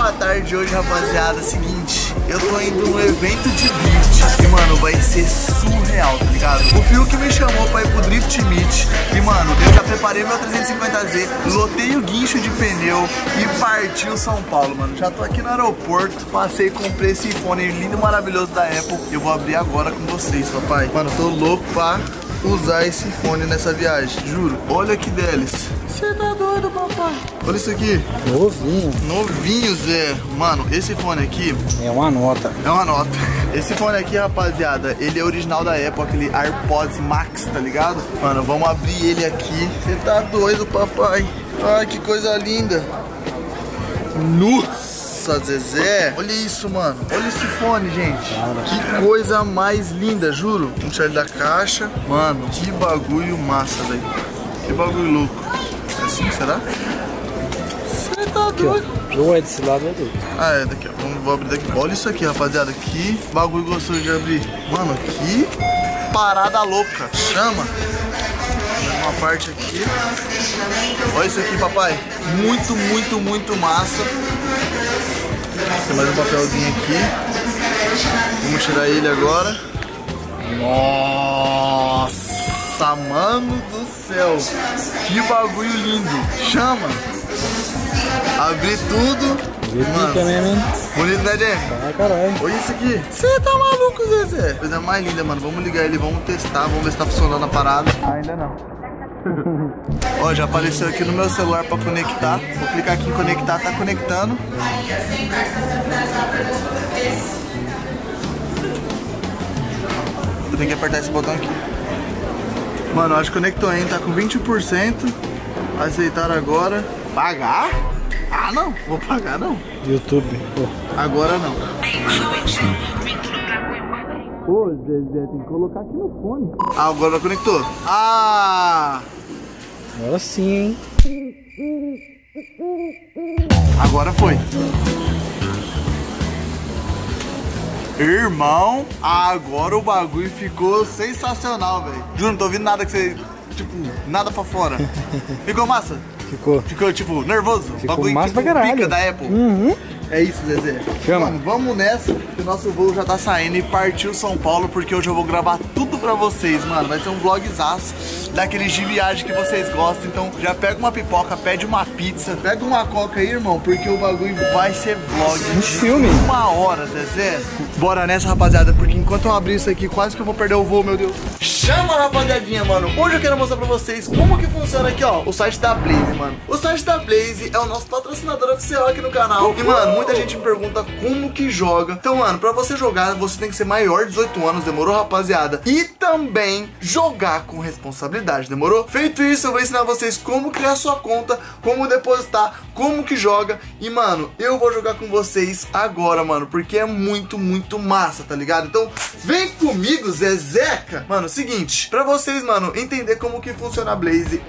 boa tarde hoje, rapaziada. Seguinte, eu tô indo num evento de drift e, mano, vai ser surreal, tá ligado? O Fiuk me chamou pra ir pro Drift Meet e, mano, eu já preparei meu 350Z, lotei o guincho de pneu e partiu São Paulo, mano. Já tô aqui no aeroporto, passei, comprei esse fone lindo e maravilhoso da Apple. Eu vou abrir agora com vocês, papai. Mano, tô louco pra usar esse fone nessa viagem, juro. Olha que deles. Você tá doido, papai? Olha isso aqui. Novinho. Novinho, Zé. Mano, esse fone aqui é uma nota. É uma nota. Esse fone aqui, rapaziada, ele é original da Apple, aquele AirPods Max, tá ligado? Mano, vamos abrir ele aqui. Você tá doido, papai? Ai, que coisa linda. Nossa, Zezé. Olha isso, mano. Olha esse fone, gente. Que coisa mais linda, juro. Vamos tirar ele da caixa. Mano, que bagulho massa, velho. Que bagulho louco. É assim, será? Você tá doido? Ou é desse lado ou é do outro. Ah, é daqui, ó. Vou abrir daqui. Olha isso aqui, rapaziada. Que bagulho gostoso de abrir. Mano, que parada louca. Chama. Uma parte aqui. Olha isso aqui, papai. Muito, muito, muito massa. Tem mais um papelzinho aqui. Vamos tirar ele agora. Nossa, mano do céu. Que bagulho lindo. Chama. Abri tudo. Mano, bonito, né, Demi? Ah, caralho. Olha isso aqui. Você tá maluco, Zezé? Coisa mais linda, mano. Vamos ligar ele, vamos testar, vamos ver se tá funcionando a parada. Ainda não. Ó, já apareceu aqui no meu celular pra conectar. Vou clicar aqui em conectar, tá conectando. Eu tenho que apertar esse botão aqui. Mano, acho que conectou ainda, tá com 20%. Aceitar agora. Pagar? Ah, não, vou pagar não. YouTube. Agora não. Ô, Zezé, tem que colocar aqui no fone. Ah, agora conectou. Ah! Agora sim, hein? Agora foi. Irmão, agora o bagulho ficou sensacional, velho. Juro, não tô ouvindo nada que você... Tipo, nada pra fora. Ficou massa? Ficou. Ficou, tipo, nervoso? Ficou bagulho, massa tipo, pra caralho. Pica da Apple. É isso, Zezé. Chama. Mano, vamos nessa, que o nosso voo já tá saindo e partiu São Paulo, porque hoje eu vou gravar tudo pra vocês, mano. Vai ser um vlogzaço daqueles de viagem que vocês gostam. Então já pega uma pipoca, pede uma pizza, pega uma coca aí, irmão, porque o bagulho vai ser vlog de filme. 1 hora, Zezé. Bora nessa, rapaziada, porque enquanto eu abrir isso aqui, quase que eu vou perder o voo, meu Deus. Chama, rapaziadinha, mano. Hoje eu quero mostrar pra vocês como que funciona aqui, ó, o site da Blaze, mano. O site da Blaze é o nosso patrocinador oficial aqui no canal. E, mano, muita gente me pergunta como que joga. Então, mano, pra você jogar, você tem que ser maior de 18 anos, demorou, rapaziada? E também jogar com responsabilidade, demorou? Feito isso, eu vou ensinar vocês como criar sua conta, como depositar, como que joga. E, mano, eu vou jogar com vocês agora, mano, porque é muito, muito massa, tá ligado? Então, vem comigo, Zezeca. Mano, seguinte, pra vocês, mano, entender como que funciona a Blaze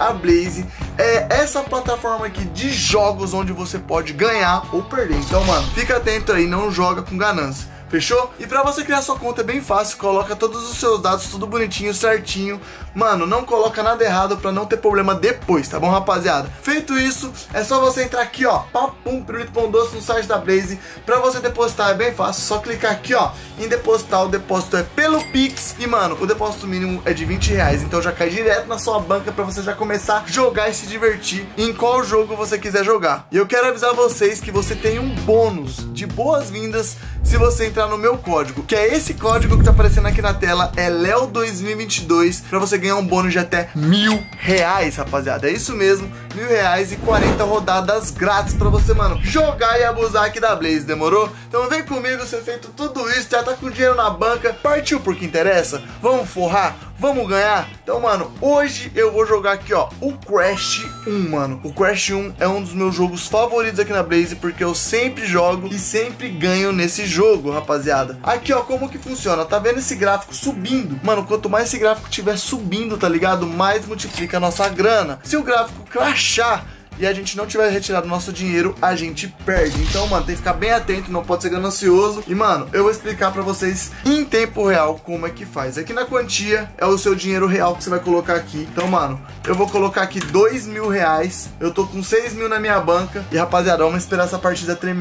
é essa plataforma aqui de jogos onde você pode ganhar ou perder. Então, mano, fica atento aí, não joga com ganância. Fechou? E pra você criar sua conta é bem fácil, coloca todos os seus dados, tudo bonitinho, certinho. Mano, não coloca nada errado pra não ter problema depois, tá bom, rapaziada? Feito isso, é só você entrar aqui, ó, papum, pirulito pão doce no site da Blaze. Pra você depositar é bem fácil, só clicar aqui, ó, em depositar. O depósito é pelo Pix e, mano, o depósito mínimo é de R$20, então já cai direto na sua banca pra você já começar a jogar e se divertir em qual jogo você quiser jogar. E eu quero avisar vocês que você tem um bônus de boas-vindas se você entrar no meu código, que é esse código que tá aparecendo aqui na tela, é Leo2022, pra você ganhar um bônus de até R$1.000, rapaziada. É isso mesmo, R$1.000 e 40 rodadas grátis pra você, mano, jogar e abusar aqui da Blaze, demorou? Então vem comigo, você feito tudo isso, já tá com dinheiro na banca, partiu pro que interessa? Vamos forrar? Vamos ganhar? Então, mano, hoje eu vou jogar aqui, ó, o Crash 1, mano. O Crash 1 é um dos meus jogos favoritos aqui na Blaze, porque eu sempre jogo e sempre ganho nesse jogo, rapaziada. Aqui, ó, como que funciona? Tá vendo esse gráfico subindo? Mano, quanto mais esse gráfico estiver subindo, tá ligado? Mais multiplica a nossa grana. Se o gráfico crashar e a gente não tiver retirado nosso dinheiro, a gente perde. Então, mano, tem que ficar bem atento, não pode ser ganancioso. E, mano, eu vou explicar pra vocês em tempo real como é que faz. Aqui na quantia é o seu dinheiro real que você vai colocar aqui. Então, mano, eu vou colocar aqui R$2.000. Eu tô com 6.000 na minha banca. E, rapaziada, vamos esperar essa partida terminar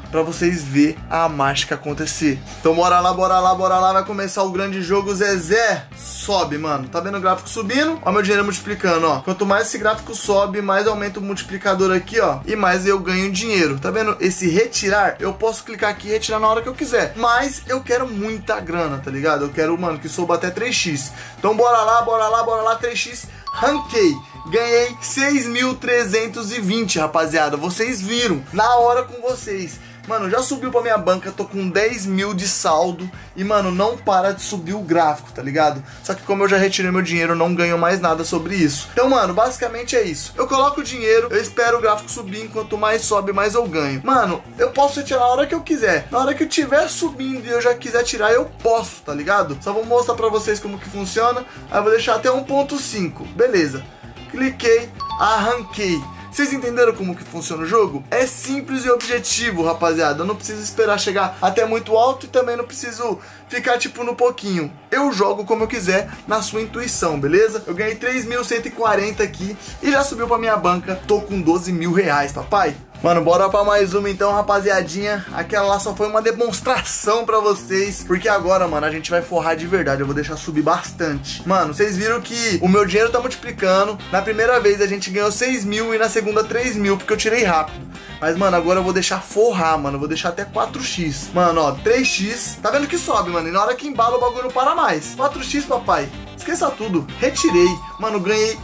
pra vocês verem a mágica acontecer. Então bora lá, vai começar o grande jogo, Zezé. Sobe, mano, tá vendo o gráfico subindo? Ó meu dinheiro multiplicando, ó. Quanto mais esse gráfico sobe, mais aumenta o multiplicador aqui, ó, e mais eu ganho dinheiro. Tá vendo esse retirar? Eu posso clicar aqui e retirar na hora que eu quiser, mas eu quero muita grana, tá ligado? Eu quero, mano, que suba até 3x. Então bora lá, 3x. Ranquei, ganhei 6.320, rapaziada. Vocês viram, na hora com vocês. Mano, já subiu pra minha banca, tô com 10 mil de saldo. E, mano, não para de subir o gráfico, tá ligado? Só que como eu já retirei meu dinheiro, eu não ganho mais nada sobre isso. Então, mano, basicamente é isso. Eu coloco o dinheiro, eu espero o gráfico subir. Enquanto mais sobe, mais eu ganho. Mano, eu posso retirar a hora que eu quiser. Na hora que eu estiver subindo e eu já quiser tirar, eu posso, tá ligado? Só vou mostrar pra vocês como que funciona. Aí eu vou deixar até 1.5. Beleza. Cliquei, arranquei. Vocês entenderam como que funciona o jogo? É simples e objetivo, rapaziada. Eu não preciso esperar chegar até muito alto e também não preciso ficar tipo no pouquinho. Eu jogo como eu quiser, na sua intuição, beleza? Eu ganhei 3.140 aqui e já subiu pra minha banca. Tô com 12 mil reais, papai. Mano, bora pra mais uma então, rapaziadinha. Aquela lá só foi uma demonstração pra vocês, porque agora, mano, a gente vai forrar de verdade. Eu vou deixar subir bastante. Mano, vocês viram que o meu dinheiro tá multiplicando. Na primeira vez a gente ganhou 6 mil e na segunda 3 mil, porque eu tirei rápido. Mas, mano, agora eu vou deixar forrar, mano. Eu vou deixar até 4x. Mano, ó, 3x. Tá vendo que sobe, mano? E na hora que embala o bagulho não para mais. 4x, papai. Esqueça tudo. Retirei. Mano, ganhei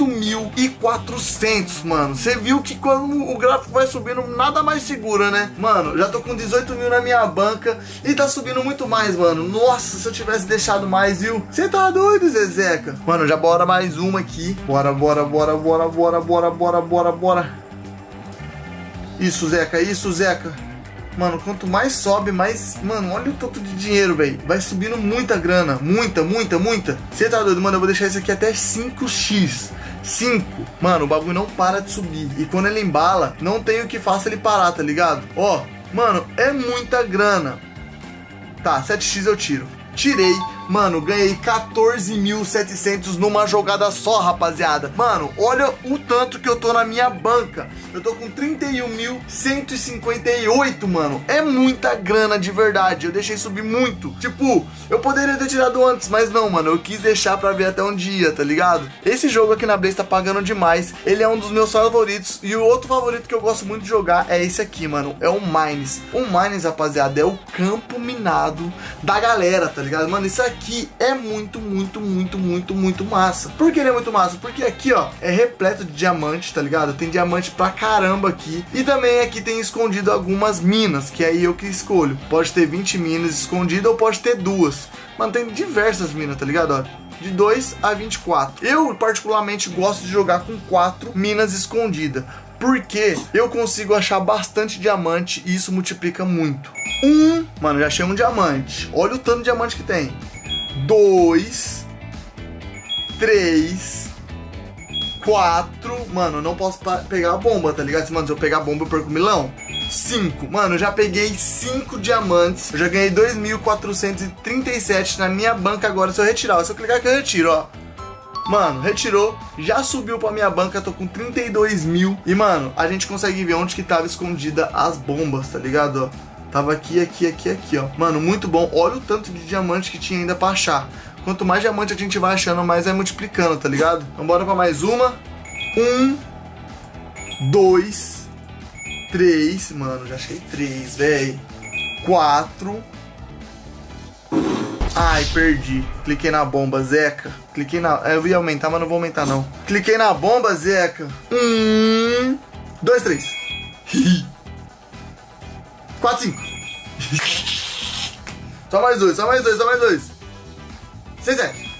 8.400, mano. Você viu que quando o gráfico vai subindo, nada mais segura, né? Mano, já tô com 18 mil na minha banca e tá subindo muito mais, mano. Nossa, se eu tivesse deixado mais, viu? Você tá doido, Zezeca? Mano, já bora mais uma aqui. Bora. Isso, Zeca. Mano, quanto mais sobe, mais... Mano, olha o tanto de dinheiro, velho. Vai subindo muita grana. Muita. Você tá doido? Mano, eu vou deixar isso aqui até 5x. 5. Mano, o bagulho não para de subir. E quando ele embala, não tem o que faça ele parar, tá ligado? Ó, mano, é muita grana. Tá, 7x eu tiro. Tirei, mano, ganhei 14.700 numa jogada só, rapaziada. Mano, olha o tanto que eu tô na minha banca. Eu tô com 31.158, mano. É muita grana de verdade. Eu deixei subir muito. Tipo, eu poderia ter tirado antes, mas não, mano. Eu quis deixar pra ver até um dia, tá ligado? Esse jogo aqui na Blaze tá pagando demais. Ele é um dos meus favoritos. E o outro favorito que eu gosto muito de jogar é esse aqui, mano. É o Mines. O Mines, rapaziada, é o campo minado da galera, tá ligado? Mano, isso aqui é muito massa. Por que ele é muito massa? Porque aqui, ó, é repleto de diamante, tá ligado? Tem diamante pra caramba aqui. E também aqui tem escondido algumas minas, que aí eu que escolho. Pode ter 20 minas escondidas ou pode ter 2. Mano, tem diversas minas, tá ligado? Ó, de 2 a 24. Eu, particularmente, gosto de jogar com 4 minas escondidas. Porque eu consigo achar bastante diamante e isso multiplica muito. Mano, já achei um diamante. Olha o tanto de diamante que tem. 2, 3, 4. Mano, eu não posso pegar a bomba, tá ligado? Mano, se eu pegar a bomba eu perco 1 milhão. 5. Mano, eu já peguei 5 diamantes. Eu já ganhei 2.437 na minha banca agora. Se eu retirar, se eu clicar aqui eu retiro, ó. Mano, retirou, já subiu pra minha banca, tô com 32 mil. E, mano, a gente consegue ver onde que tava escondida as bombas, tá ligado, ó? Tava aqui, ó. Mano, muito bom. Olha o tanto de diamante que tinha ainda pra achar. Quanto mais diamante a gente vai achando, mais vai multiplicando, tá ligado? Então bora pra mais uma. 1, 2, 3. Mano, já achei 3, velho. 4. Ai, perdi. Cliquei na bomba, Zeca. Cliquei na... Eu ia aumentar, mas não vou aumentar, não. Cliquei na bomba, Zeca. 1, 2, 3. 4, 5. Só mais 2. 6, 7.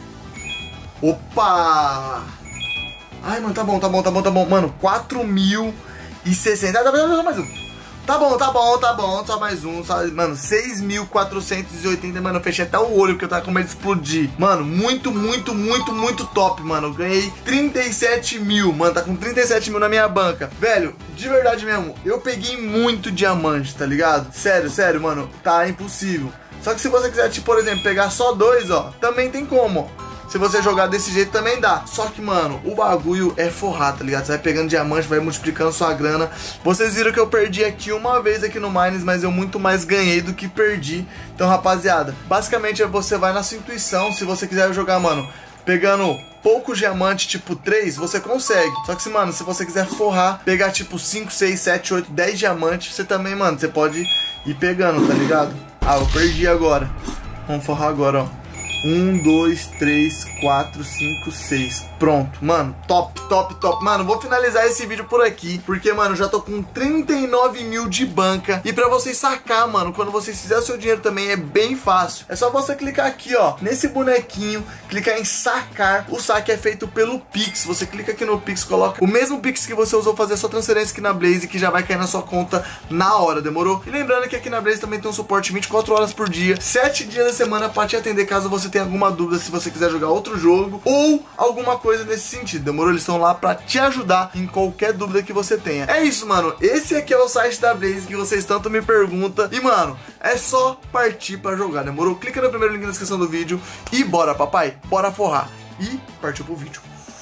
Opa! Ai, mano, tá bom. Mano, 4.060. Tá mais um. Tá bom, só mais um, mano, 6.480, mano, eu fechei até o olho porque eu tava com medo de explodir. Mano, muito top, mano, eu ganhei 37 mil, mano, tá com 37 mil na minha banca. Velho, de verdade mesmo, eu peguei muito diamante, tá ligado? Sério, mano, tá impossível. Só que se você quiser, tipo, por exemplo, pegar só 2, ó, também tem como, ó. Se você jogar desse jeito também dá. Só que, mano, o bagulho é forrar, tá ligado? Você vai pegando diamante, vai multiplicando sua grana. Vocês viram que eu perdi aqui uma vez aqui no Mines, mas eu muito mais ganhei do que perdi. Então, rapaziada, basicamente você vai na sua intuição. Se você quiser jogar, mano, pegando poucos diamantes, tipo 3, você consegue. Só que, mano, se você quiser forrar, pegar tipo 5, 6, 7, 8, 10 diamantes, você também, mano, você pode ir pegando, tá ligado? Ah, eu perdi agora. Vamos forrar agora, ó. 1, 2, 3, 4, 5, 6. Pronto, mano, top, top, top. Mano, vou finalizar esse vídeo por aqui, porque, mano, já tô com 39 mil de banca. E pra vocês sacar, mano, quando vocês fizerem o seu dinheiro também é bem fácil. É só você clicar aqui, ó, nesse bonequinho, clicar em sacar. O saque é feito pelo Pix. Você clica aqui no Pix, coloca o mesmo Pix que você usou fazer a sua transferência aqui na Blaze, que já vai cair na sua conta na hora, demorou? E lembrando que aqui na Blaze também tem um suporte 24 horas por dia, 7 dias da semana pra te atender caso você tenha alguma dúvida, se você quiser jogar outro jogo ou alguma coisa nesse sentido, demorou? Eles estão lá pra te ajudar em qualquer dúvida que você tenha. É isso, mano, esse aqui é o site da Blaze que vocês tanto me perguntam. E, mano, é só partir pra jogar, demorou? Clica no primeiro link na descrição do vídeo e bora, papai, bora forrar. E partiu pro vídeo.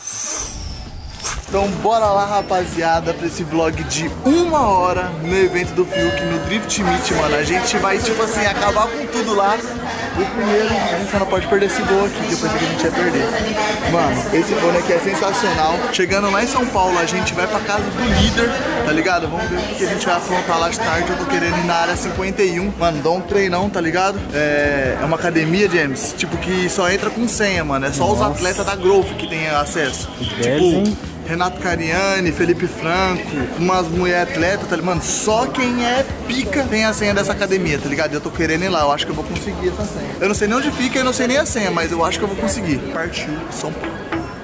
Então bora lá, rapaziada, pra esse vlog de 1 hora no evento do Fiuk, no Drift Meet, mano. A gente vai, tipo assim, acabar com tudo lá. O primeiro, a gente só não pode perder esse gol aqui, que eu pensei que a gente ia perder. Mano, esse gol aqui é sensacional. Chegando lá em São Paulo, a gente vai pra casa do líder, tá ligado? Vamos ver o que a gente vai afrontar lá de tarde. Eu tô querendo ir na área 51. Mano, dá um treinão, tá ligado? É uma academia, James, tipo, que só entra com senha, mano. É só os atletas da Growth que tem acesso. Tipo... Renato Cariani, Felipe Franco, umas mulheres atletas, tá ligado? Mano, só quem é pica tem a senha dessa academia, tá ligado? Eu tô querendo ir lá, eu acho que eu vou conseguir essa senha. Eu não sei nem onde fica, eu não sei nem a senha, mas eu acho que eu vou conseguir. Partiu São Paulo.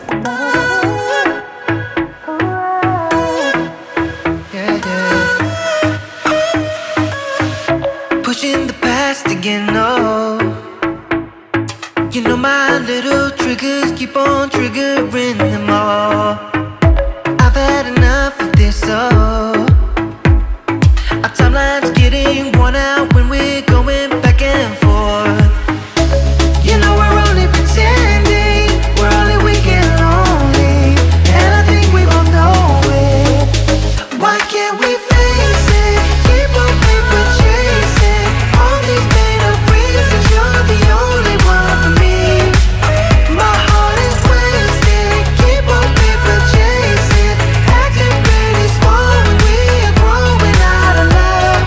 Pushing the past again, no. You know my little triggers keep on triggering them all. I've had enough of this, oh. Our timeline's getting worn out when we're going back and forth. You know we're only pretending, we're only weak and lonely, and I think we both know it. Why can't we face it? Keep on paper chasing all these made up reasons. You're the only one for me. My heart is wasted. Keep on paper chasing, acting pretty small when we are growing out of love.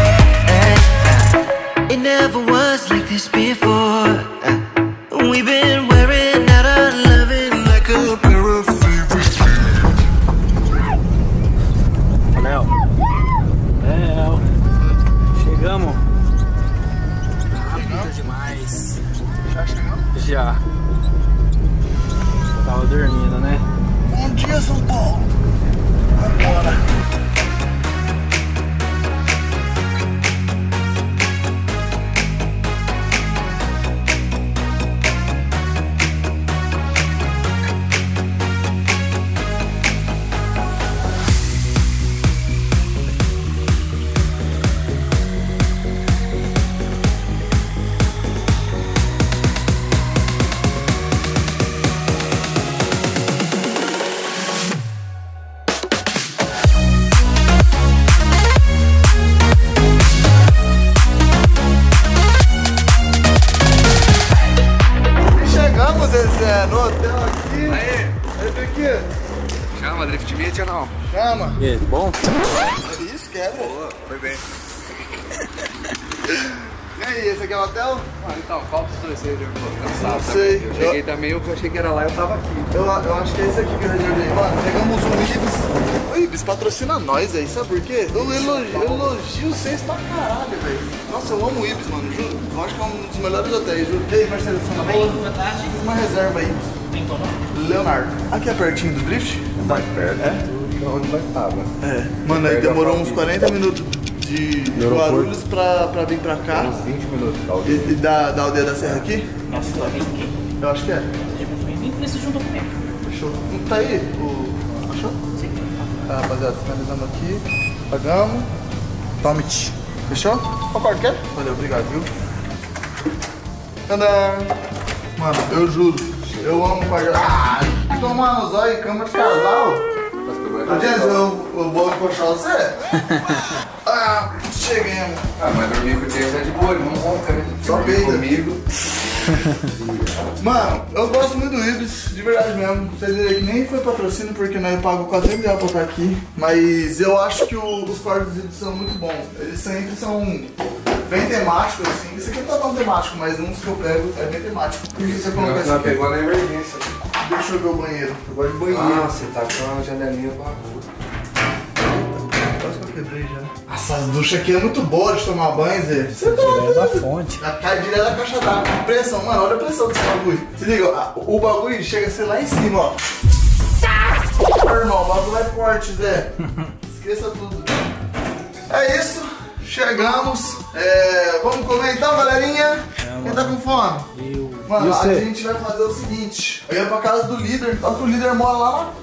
It never was like this before. We've been wearing out our loving like a pair of favorites. Léo, chegamos. Rápido demais. Já chegamos? Já. Tava dormindo, né? Bom dia, São Paulo. Vambora. No hotel aqui. Aê! Entra aqui. Chama, Drift Meet ou não? Chama. E aí, bom? Isso, quebra. Boa, foi bem. E aí, esse aqui é o hotel? Ah, então, qual dos dois você já ficou cansado? Não sei. Eu cheguei também, eu achei que era lá e eu tava aqui. Eu acho que é esse aqui que eu reservei. Mano, pegamos um Ibis. O Ibis patrocina nós aí, sabe por quê? Eu elogio vocês pra caralho, velho. Nossa, eu amo o Ibis, mano, juro. Eu acho que é um dos melhores hotéis, juro. E aí, Marcelo, você tá boa? Boa tarde. Fiz uma reserva aí. Tem como? Leonardo. Aqui é pertinho do Drift? Mais perto. É? Onde nós tava. É. Mano, aí demorou uns 40 minutos de Guarulhos pra vir pra cá. Uns 20 minutos da aldeia. E da aldeia da Serra aqui? Nossa, tá bem aqui. Eu acho que é. Nem precisa de um documento. Fechou. Não tá aí? O... Achou? Sim. Tá, rapaziada, finalizando aqui. Pagamos. Tome-te. Fechou? Qual cor quer? Valeu, obrigado, viu? Tadã! Mano, eu juro, Eu amo quarto de hotel. Ah, tomar no zóio em cama de casal. Ô, Jens, eu vou encoxar você? Ah, cheguemos. Ah, mas dormir com o James é de boa, ele não ronca, né? Só Dormir peida. comigo. Mano, eu gosto muito do Ibis, de verdade mesmo. Vocês viram que nem foi patrocínio porque nós pagamos 400 reais pra estar aqui. Mas eu acho que os quartos do Ibis são muito bons. Eles sempre são bem temáticos, assim. Esse aqui não tá tão temático, mas uns que eu pego é bem temático. Por que você coloca esse Ela aqui? pegou na emergência. Deixa eu ver o banheiro. Eu gosto de banheiro. Ah, você tá com a janelinha pra rua. Quase que eu quebrei já. Nossa, as duchas aqui é muito boa de tomar banho, Zé. Você tá Direto da fonte. cai direto da caixa d'água. Pressão, mano, olha a pressão desse bagulho. Se liga, ó, o bagulho chega a ser lá em cima, ó. Irmão, o bagulho vai forte, Zé. Esqueça tudo. É isso, chegamos. Vamos comer então, galerinha? Quem tá com fome? Eu. Mano, E a você? gente vai fazer o seguinte. Eu ia pra casa do líder, só que o líder mora lá na...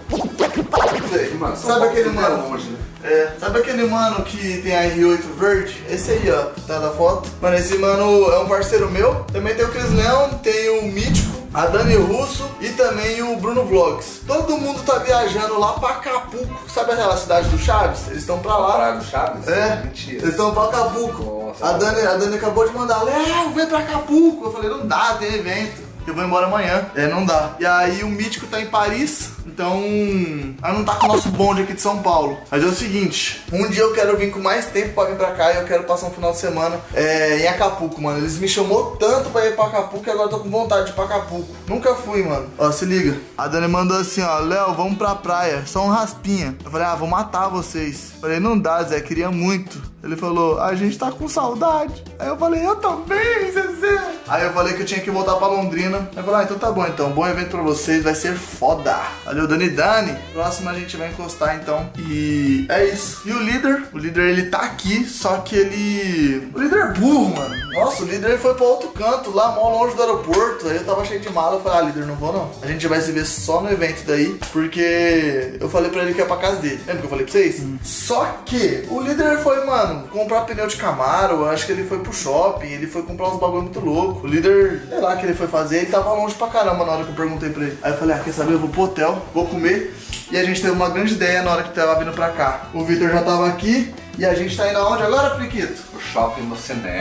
Mano, Sabe aquele mano? longe, né? Sabe aquele mano que tem a R8 verde? Esse aí, ó, tá da foto. Mano, esse mano é um parceiro meu. Também tem o Cris Leão, tem o Mítico, a Dani Russo e também o Bruno Vlogs. Todo mundo tá viajando lá pra Acapulco. Sabe aquela cidade do Chaves? Eles estão pra lá. Praia do Chaves? Mentira. Eles estão pra Acapulco. Nossa. A Dani acabou de mandar, Léo, vem pra Acapulco. Eu falei, não dá, tem evento. Eu vou embora amanhã. Não dá. E aí o Mítico tá em Paris, então ela não tá com o nosso bonde aqui de São Paulo. Mas é o seguinte, um dia eu quero vir com mais tempo pra vir pra cá e eu quero passar um final de semana em Acapulco, mano. Eles me chamou tanto pra ir pra Acapulco que agora eu tô com vontade de ir pra Acapulco. Nunca fui, mano. Ó, se liga. A Dani mandou assim, ó, Léo, vamos pra praia, só um raspinha. Eu falei, vou matar vocês. Eu falei, não dá, Zé, queria muito. Ele falou, a gente tá com saudade. Aí eu falei, eu também, Zezé. Aí eu falei que eu tinha que voltar pra Londrina. Aí eu falei, então tá bom, então. Bom evento pra vocês, vai ser foda. Valeu, Dani. Próximo a gente vai encostar, então. E é isso. E o líder ele tá aqui, só que ele... O líder é burro, mano. Nossa, o líder ele foi pra outro canto, lá, mó longe do aeroporto. Aí eu tava cheio de mala, eu falei, líder, não vou não. A gente vai se ver só no evento daí, porque eu falei pra ele que ia pra casa dele. Lembra que eu falei pra vocês? Só que o líder foi, mano, comprar pneu de Camaro. Eu acho que ele foi pro shopping, ele foi comprar uns bagulho muito louco. O líder, sei lá o que ele foi fazer, ele tava longe pra caramba na hora que eu perguntei pra ele. Aí eu falei, quer saber, eu vou pro hotel, vou comer. E a gente teve uma grande ideia na hora que tava vindo pra cá. O Vitor já tava aqui e a gente tá indo aonde agora, Priquito? O shopping no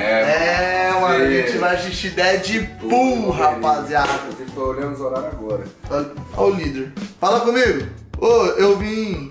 cinema. Mano, a gente vai assistir Deadpool, rapaziada. Eu tô olhando os horários agora. Olha o líder. Fala comigo. Ô, eu vim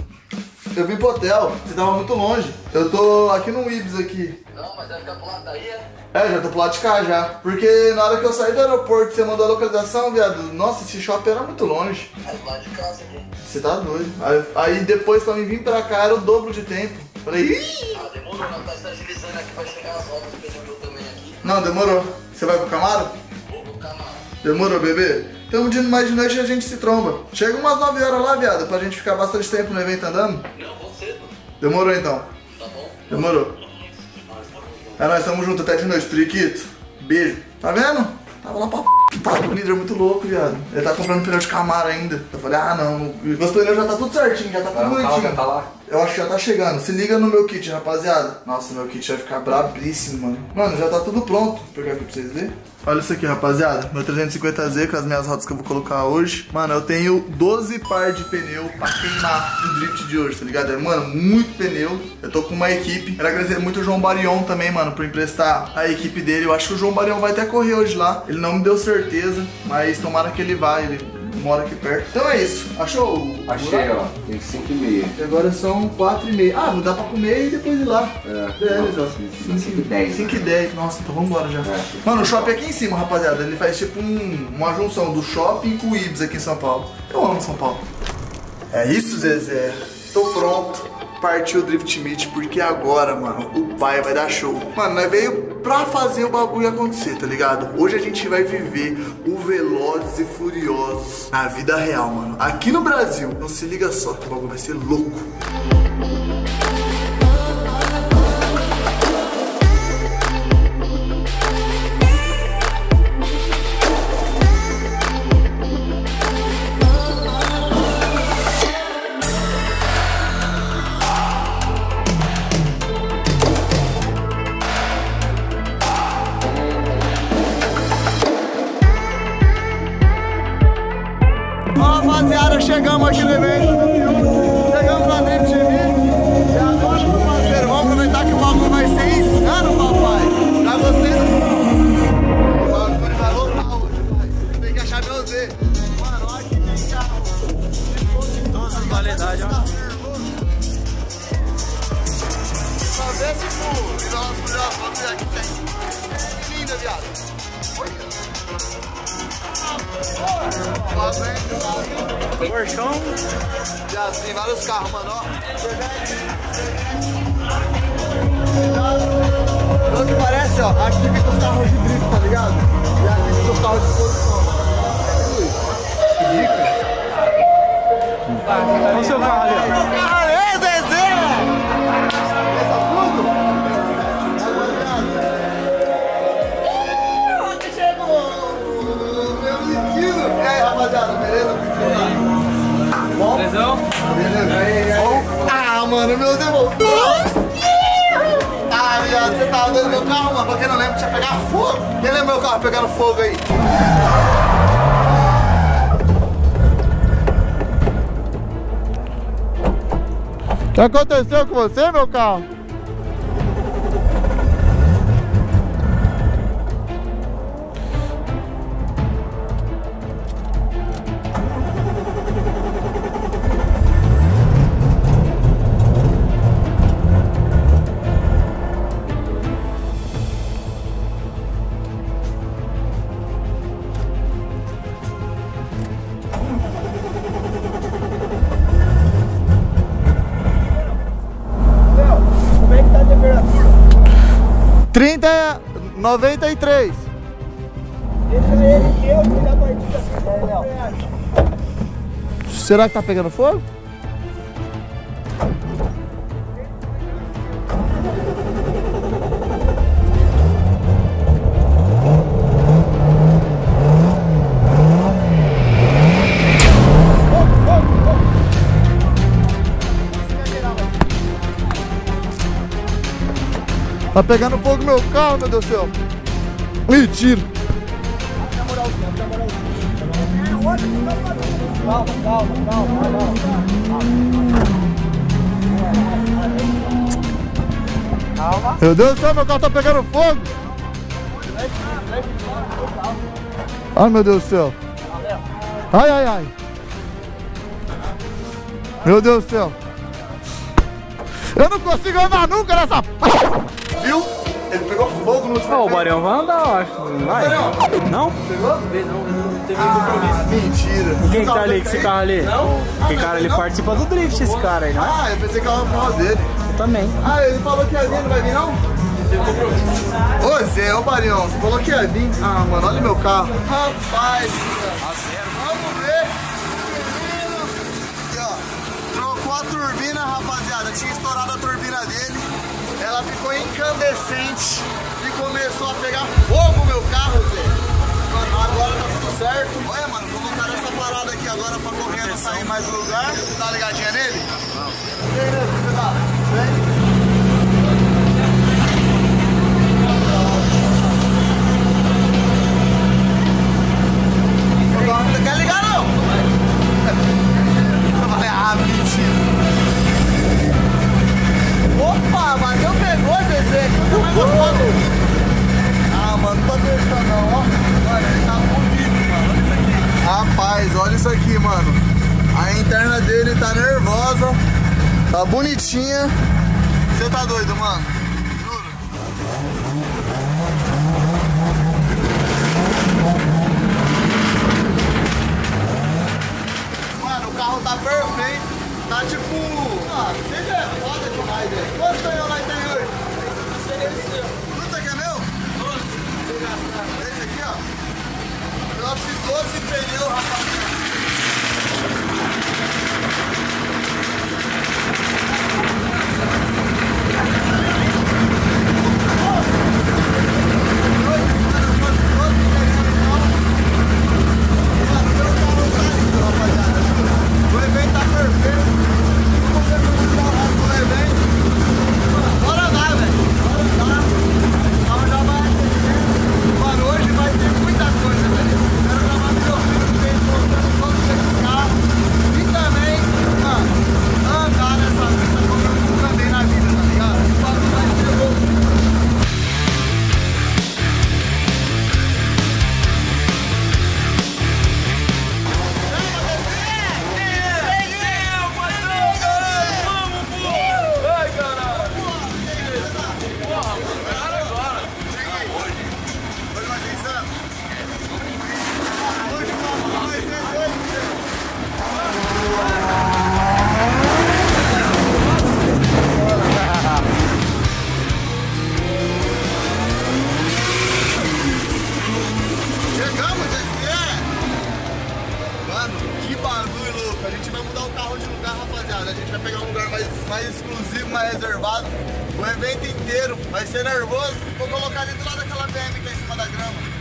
pro hotel. Você tava muito longe. Eu tô aqui no Ibis aqui. Não, mas vai ficar pro lado daí, Já tô pro lado de cá já. Porque na hora que eu saí do aeroporto, você mandou a localização, viado. Nossa, esse shopping era muito longe. É do lado de casa aqui. Você tá doido. Aí depois pra mim vir pra cá era o dobro de tempo. Falei, ih! Ah, demorou, não. Tá agilizando aqui pra chegar as rodas do pneu também aqui. Não, demorou. Você vai com o Camaro? Vou colocar na... Demorou, bebê? Então mais de noite a gente se tromba. Chega umas 9 horas lá, viado, pra gente ficar bastante tempo no evento andando. Não, vou cedo. Demorou então. Tá bom? Demorou. Nós tamo junto até de noite, Periquito. Beijo. Tá vendo? Tava lá pra o líder muito louco, viado. Ele tá comprando pneu de Camaro ainda. Eu falei, não. Meus pneus já tá tudo certinho, já tá tudo bonitinho. Tá lá. Eu acho que já tá chegando. Se liga no meu kit, rapaziada. Nossa, meu kit vai ficar brabíssimo, mano. Mano, já tá tudo pronto. Vou pegar aqui pra vocês verem. Olha isso aqui, rapaziada. Meu 350Z com as minhas rodas que eu vou colocar hoje. Mano, eu tenho 12 par de pneu pra queimar no drift de hoje, tá ligado? Mano, muito pneu. Eu tô com uma equipe. Quero agradecer muito o João Barion também, mano, por emprestar a equipe dele. Eu acho que o João Barion vai até correr hoje lá. Ele não me deu certeza, mas tomara que ele vá. Ele mora aqui perto. Então é isso. Achou? Achei, ó. Tem 5,5. E agora são 4,5. Vou dar pra comer e depois ir lá. Beleza, ó. 5,10. 5,10. Nossa, então vamos embora já. Mano, o shopping aqui em cima, rapaziada. Ele faz tipo uma junção do shopping com o Ibis aqui em São Paulo. Eu amo São Paulo. É isso, Zezé. Tô pronto. Partiu o Drift Meet, porque agora, mano, o pai vai dar show. Mano, nós veio pra fazer o bagulho acontecer, tá ligado? Hoje a gente vai viver o Velozes e Furiosos na vida real, mano. Aqui no Brasil. Então se liga só, que o bagulho vai ser louco. chegamos aqui no evento. Chegamos na Drift TV. E agora, meu parceiro, vamos aproveitar que o bagulho vai ser insano, papai. Pra vocês, o bagulho vai lotar hoje, pai. Tem que achar meu Z. Mano, olha que tem carro. Todas as qualidades, ó. Só vê, tipo, vamos ver aqui, tem. Que linda, viado. Porchão. Já tem vários carros, mano, ó. Pelo que parece, ó, aqui fica os carros de drift, tá ligado? E aqui fica os carros de exposição. Olha o seu carro ali, ó. Aê, Zezé! Essa tudo? Onde chegou? Meu menino! E aí, rapaziada, beleza? Bom? Belezão? Beleza? Ah, mano, meu Deus! Ah, viado, você tava dando meu carro, mano. Pra quem não lembra, tinha pegado fogo. Quem lembra meu carro pegando fogo aí? O que aconteceu com você, meu carro? Como é que tá a temperatura? 93. Deixa ele que eu fui da partida. Será que tá pegando fogo? Tá pegando fogo meu carro, meu Deus do céu. Mentira. Calma. Meu Deus do céu, meu carro tá pegando fogo. Ai, meu Deus do céu. Ai, ai, ai. Meu Deus do céu. Eu não consigo andar nunca nessa... Viu? Ele pegou fogo no último. Ó, o Barão vai andar, eu acho. Vai? Não? Pegou? Não teve compromisso. Mentira. Quem que tá ali, com esse carro ali? Não? Que cara, ele participa do drift, esse cara aí, não é? Ah, eu pensei que era o carro dele. Eu também. Ah, ele falou que ia vir, não vai vir não? Ô Zé, ô Barião, você falou que ia vir. Ah, mano, olha meu carro. Rapaz, vamos ver. Aqui, ó. Trocou a turbina, rapaziada. Tinha estourado a turbina dele. Ela ficou incandescente e começou a pegar fogo meu carro, Zé. Agora tá tudo certo. Olha, mano, colocaram essa parada aqui agora pra correr não sair mais do lugar. Tá ligadinha nele? Não. Vem, vem. Não quer ligar não? Eu falei, ah, mentira. Opa, mas eu pegou, Zezé. Ah, mano, não tô deixando não, ó. Olha, ele tá bonito, mano. Olha isso aqui. Rapaz, olha isso aqui, mano. A interna dele tá nervosa. Tá bonitinha. Você tá doido, mano? Juro. Mano, o carro tá perfeito. Tá tipo... Ah, você é foda demais, velho. Quantos pneus lá tem hoje? Tudo isso aqui é meu? Esse aqui, ó. Trouxe 12 pneus, rapaziada. A gente vai mudar o carro de lugar, rapaziada. A gente vai pegar um lugar mais exclusivo, mais reservado. O evento inteiro vai ser nervoso. Vou colocar ali do lado daquela BM que é em cima da grama.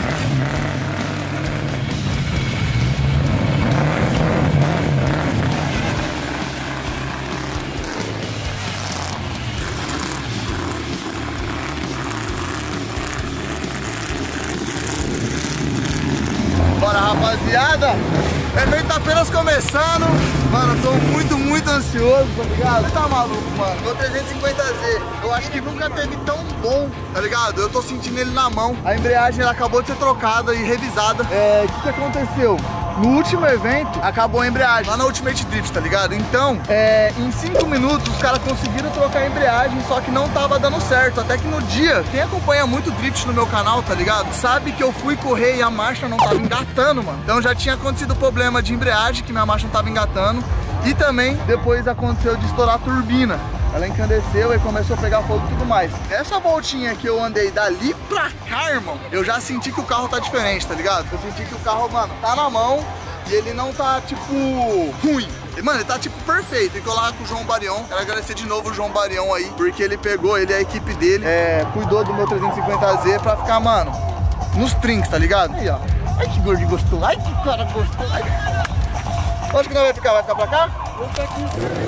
Bora, rapaziada! O evento tá apenas começando. Mano, eu tô muito ansioso, tá ligado? Você tá maluco, mano? Meu 350Z, eu acho que nunca teve tão bom, tá ligado? Eu tô sentindo ele na mão. A embreagem ela acabou de ser trocada e revisada. O que aconteceu? No último evento, acabou a embreagem, lá na Ultimate Drift, tá ligado? Então, em 5 minutos, os caras conseguiram trocar a embreagem, só que não tava dando certo. Até que no dia, quem acompanha muito Drift no meu canal, tá ligado? Sabe que eu fui correr e a marcha não tava engatando, mano. Então já tinha acontecido o problema de embreagem, que minha marcha não tava engatando. E também, depois aconteceu de estourar a turbina. Ela encandeceu e começou a pegar fogo e tudo mais. Essa voltinha que eu andei dali pra cá, irmão, eu já senti que o carro tá diferente, tá ligado? Eu senti que o carro, mano, tá na mão e ele não tá, tipo, ruim. Mano, ele tá, tipo, perfeito. Tem que colar com o João Barion. Quero agradecer de novo o João Barion aí, porque ele pegou, ele e a equipe dele, cuidou do meu 350Z pra ficar, mano, nos trinks, tá ligado? Aí, ó. Ai, que gordinho gostoso. Ai, que cara gostoso. Ai. Onde que nós vai ficar? Vai ficar pra cá? Vou ficar aqui.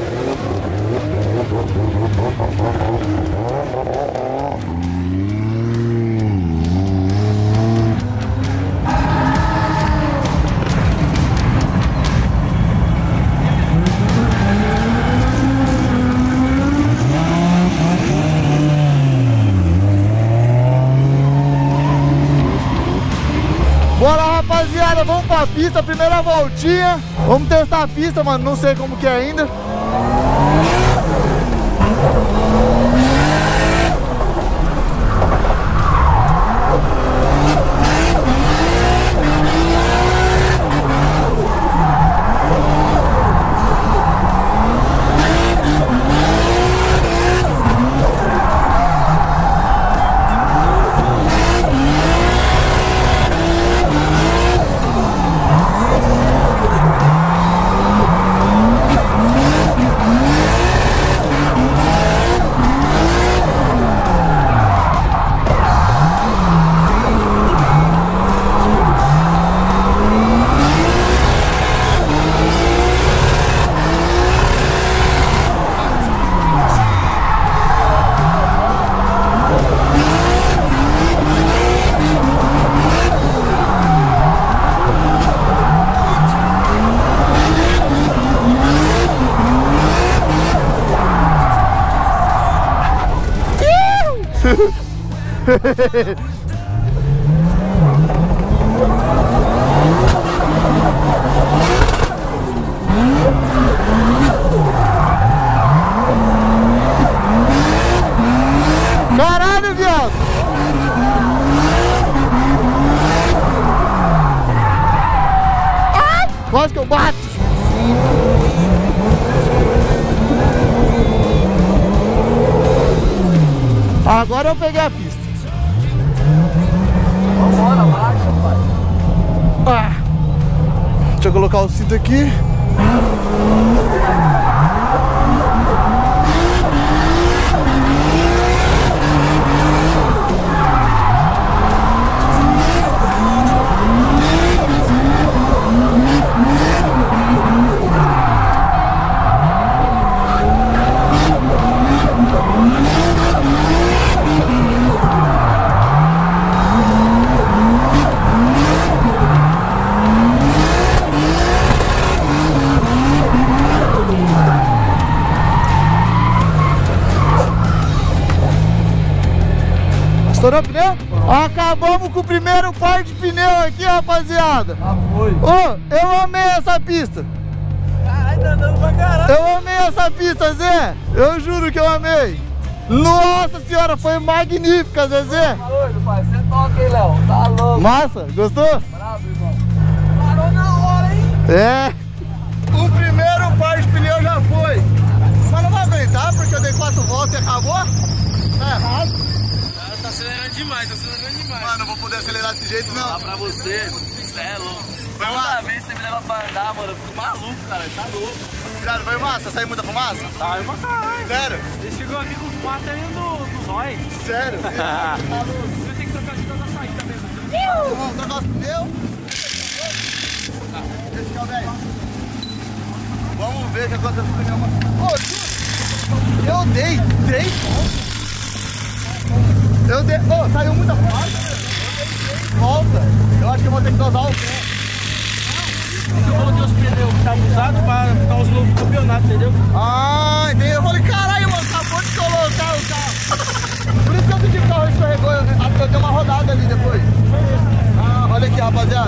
Bora, rapaziada, vamos pra pista, primeira voltinha. Vamos testar a pista, mano, não sei como que é ainda. Caralho, viado! Ai, quase que eu bato! Agora eu peguei a pista. Vambora, marcha, pai. Deixa eu colocar o cinto aqui. Estourou o pneu? Acabamos com o primeiro par de pneu aqui, rapaziada. Foi. Ô, eu amei essa pista. Caralho, tá andando pra caralho. Eu amei essa pista, Zé. Eu juro que eu amei. Nossa senhora, foi magnífica, Zezé. Tá doido, pai? Você toca aí, Léo. Tá louco. Massa, gostou? Bravo, irmão. Parou na hora, hein? É. O primeiro par de pneu já foi. Mas não vai aguentar porque eu dei 4 voltas e acabou? Tá errado. Tá acelerando demais, Mano, não vou poder acelerar desse jeito não. Falar pra você, você é louco. Foi Toda massa. vez que você me leva pra andar, mano, eu fico maluco, cara. Tá louco. Tirado, foi massa? Saiu muita fumaça? Saiu pra caralho. Sério? Ele chegou aqui com os quatro aí do zóio. Sério? Você tem que trocar de toda a saída mesmo. Vamos trocar os pneus? Esse que é o 10. Vamos ver o que aconteceu com o pneu, mano. Ô, tio, eu dei 3 voltas. Eu dei. Ô, saiu muita fumaça. Eu dei 3 voltas. Eu acho que eu vou ter que dosar o pé. Eu coloquei os pneus que estavam usados para ficar os novos campeonatos, entendeu? Ah, entendi. Eu falei, caralho, mano, acabou de colocar o carro. Por isso que eu senti que o carro escorregou. Eu dei uma rodada ali depois. Ah, olha aqui, rapaziada.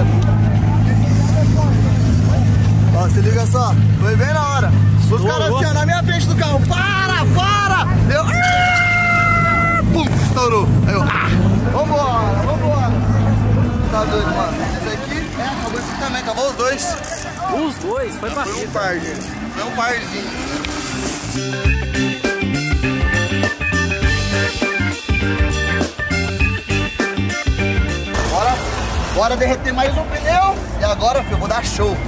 Ó, se liga só. Foi bem na hora. Os caras assim, ó, na minha frente do carro. Para! Eu... Pum, estourou. Aí eu... Vambora. Tá doido, mano. Esse aqui, acabou esse também. Acabou os dois. Os dois, foi pra Foi um par, gente. Foi um parzinho. Bora derreter mais um pneu. E agora, filho, eu vou dar show.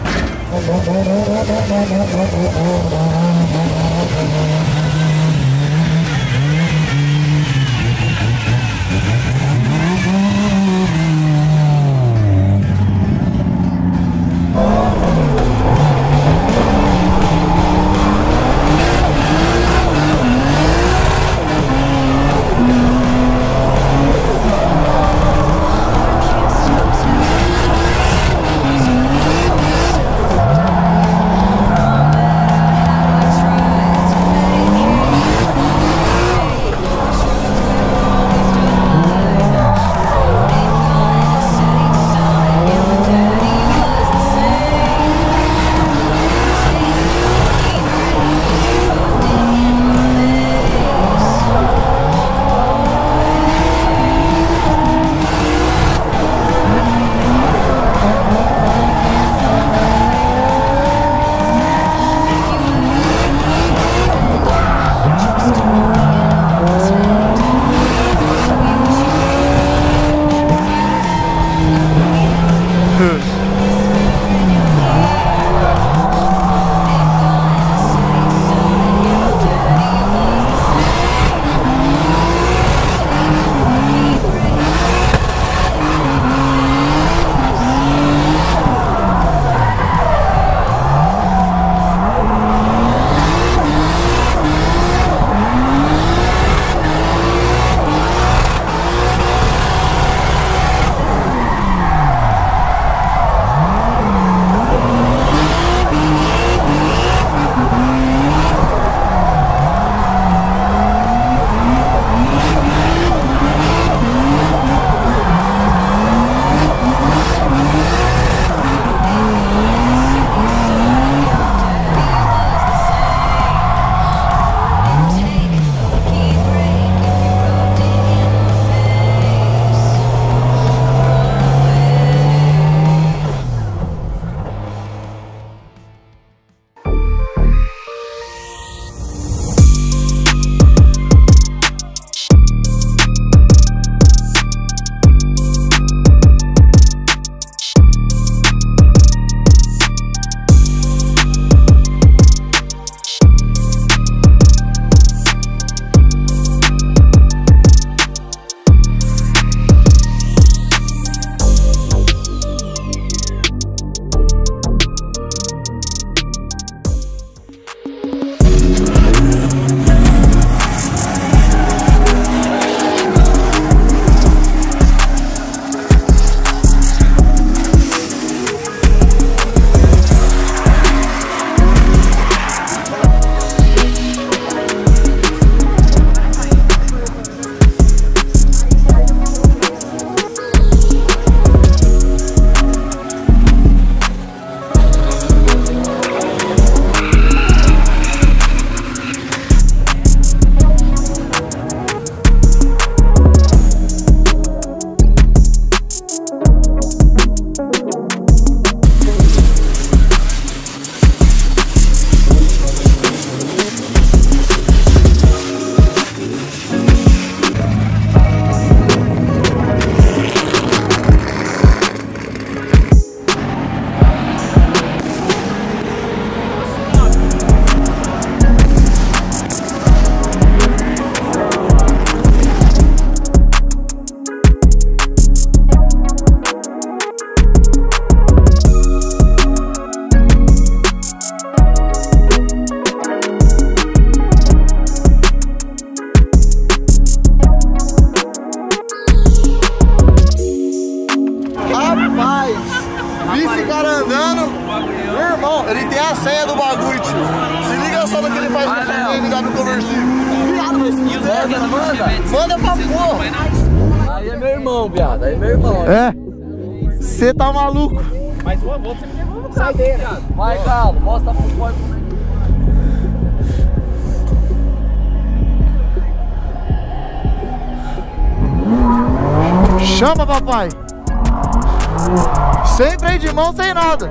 a senha do bagulho, tio. Se liga só no que ele faz com você, me dá no conversível. Viado, mas manda pra porra. Aí é meu irmão, viado. Aí é meu irmão. É. Você tá maluco. Mas o avô sempre levou sai dele. Vai, Galo. Mostra pro boy como é. Chama, papai. Sem freio de mão, sem nada.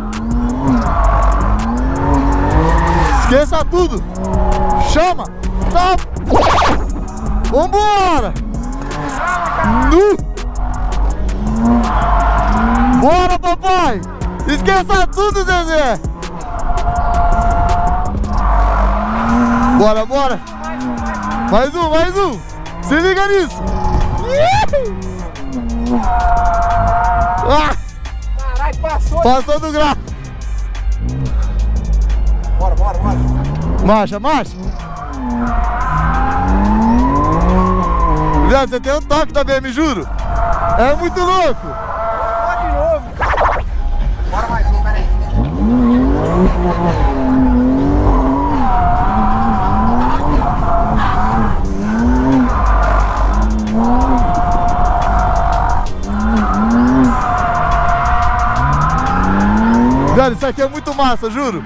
Esqueça tudo. Chama. Tá. Vambora. Bora, papai. Esqueça tudo, Zezé. Bora, bora. Mais um, mais um. Se liga nisso. Ah! Caralho, passou. Passou do grau. Bora, bora, bora. Marcha, marcha. Viado, você tem um toque da BM, juro. É muito louco. Bora de novo. Bora mais um, peraí. Velho, isso aqui é muito massa, juro.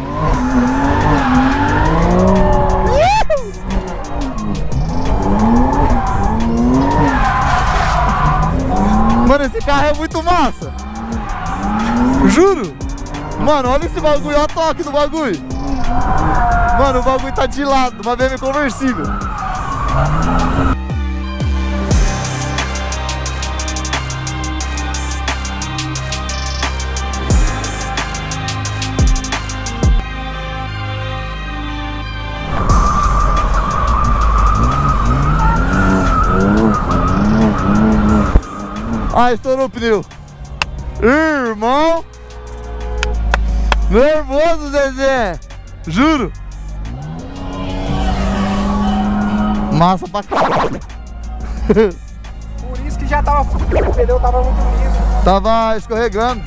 Mano, esse carro é muito massa. Juro. Mano, olha esse bagulho, olha o toque do bagulho. Mano, o bagulho tá de lado, uma BM conversível. Ah, estourou o pneu. Irmão. Nervoso, Zezé. Juro. Massa pra caralho. Por isso que já tava... O pneu tava muito liso. Tava escorregando.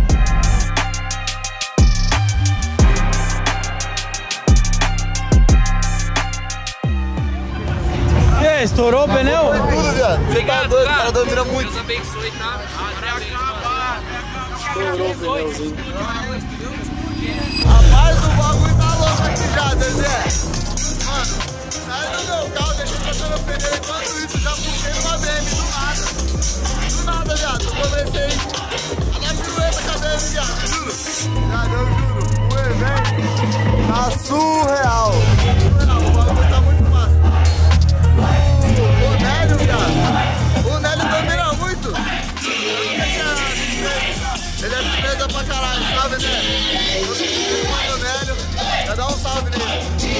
E aí, estourou o pneu? Foi tudo, viado. Você tá doido, o cara domina muito. Deus abençoe, tá? Estourou o pneuzinho. Rapaz, o bagulho tá louco aqui já, Zezé. Mano, sai do meu carro, deixa eu passar meu pneu. Enquanto isso, já puxei numa BM do nada. Do nada, viado. Eu comecei a dar pirueta com a BM, viado. Juro. Viado, eu juro. O evento tá surreal. O bagulho tá muito massa. O Nélio, viado. O Nélio domina muito. Ele é firmeza pra caralho, sabe, né? Eu tô Nélio, vai dar um salve nele.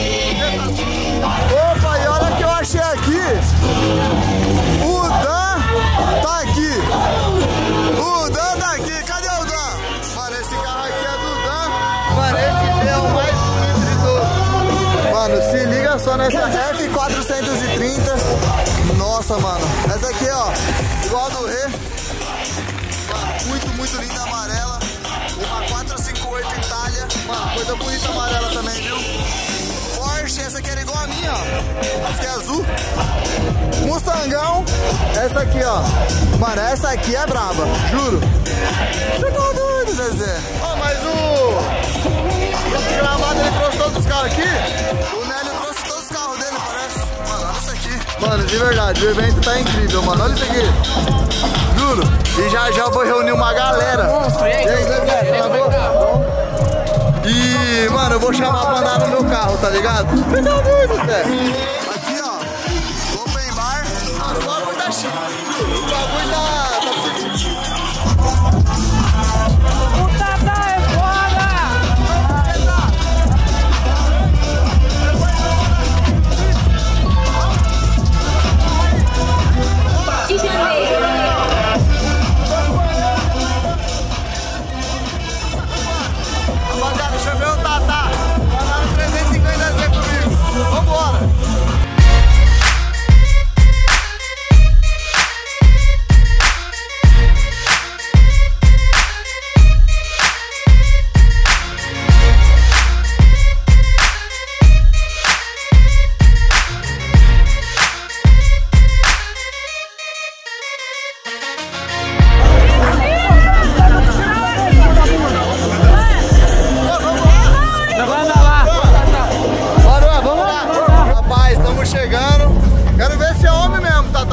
Opa, e olha o que eu achei aqui. O Dan tá aqui. O Dan tá aqui, cadê o Dan? Mano, esse carro aqui é do Dan. Mano, esse é o mais bonito de todos. Mano, se liga só nessa F430. Nossa, mano. Essa aqui, ó, igual a do Rê. Muito linda, amarela. Uma 458 Itália. Mano, coisa bonita amarela também, viu? Porsche, essa aqui era igual a minha, ó. Essa aqui é azul. Mustangão. Essa aqui, ó. Mano, essa aqui é braba, juro. Você tá doido, Zezé? Ó, mas esse gravado, ele trouxe todos os carros aqui? O Nélio trouxe todos os carros dele, parece. Mano, olha isso aqui. Mano, de verdade, o evento tá incrível, mano. Olha isso aqui. Juro. E já eu vou reunir uma galera. E, mano, eu vou chamar pra andar no meu carro, tá ligado? Você tá doido, Zé? Aqui, ó. Open bar. Mano, o bagulho tá chique. O bagulho tá... O Tata é foda! De janeiro. Rapaziada, chamei o Tata. Vai lá no 350 Z comigo. Vambora.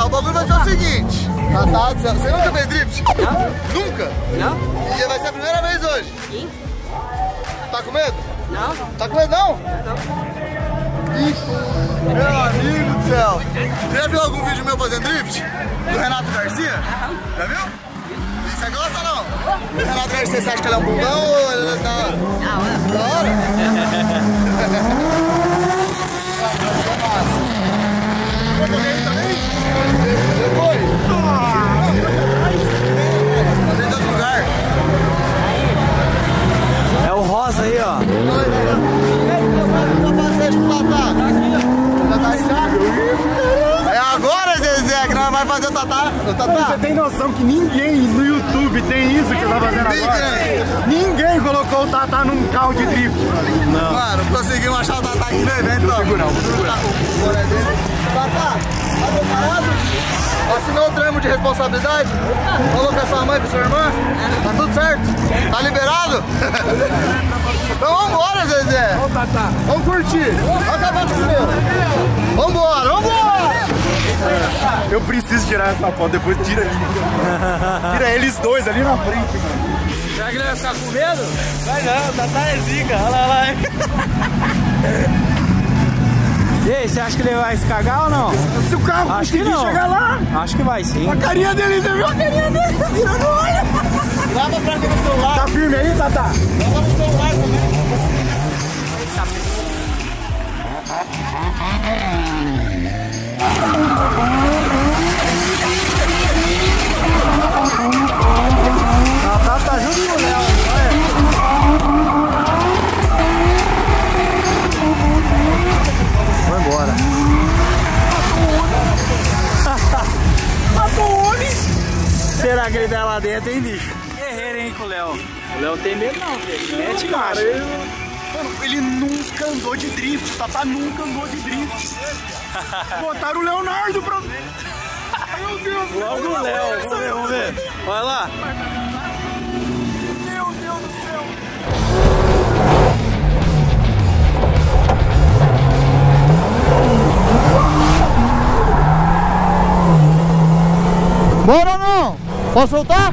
o bagulho vai ser o seguinte. Tatá, você nunca fez drift? Não. Nunca? Não? E vai ser a primeira vez hoje. Sim. Tá com medo? Não. Tá com medo não? Não. Ixi, meu amigo do céu. Você já viu algum vídeo meu fazendo drift? Do Renato Garcia? Já viu? E você gosta ou não? O Renato Garcia, você acha que ele é um bundão ou ele é da hora? Da hora? Foi também? Foi? Tá dentro do lugar. É o rosa aí, ó. É agora, Zezé, que nós vamos fazer o Tatá. Você tem noção que ninguém no YouTube tem isso que você tá fazendo agora? Ninguém colocou o Tatá num carro de drift. Não. Mano, conseguimos achar o Tatá aqui no evento. Vou segurar. Tatá, tá preparado? Assinou o termo de responsabilidade? Falou com a sua mãe, com a sua irmã? Tá tudo certo? Tá liberado? Então vambora, Zezé. Ô, Tatá. Vamos curtir. Vamos acabar com o meu. Vambora, vambora. Eu preciso tirar essa foto, depois tira ali. Tira eles dois ali na frente, mano. Será que ele vai ficar com medo? Vai não, Tatá é zica, olha lá. E aí, você acha que ele vai se cagar ou não? Se o carro Acho que conseguir não. chegar lá. Acho que vai sim. A carinha dele, você viu a carinha dele? Virando o olho. Grava pra mim no celular. Tá firme aí, Tatá? Grava no celular também. Tatá tá junto com o Léo. Vai embora. Matou o homem. Será que ele tá lá dentro, hein, bicho? Guerreiro, hein, com o Léo. O Léo não tem medo não, filho. Mete marcha. Mano, ele nunca andou de drift. Tatá nunca andou de drift. Botaram o Leonardo pra... Meu Deus. Logo o Léo. Vamos ver. Vai lá. Meu Deus do céu. Bora ou não? Posso soltar?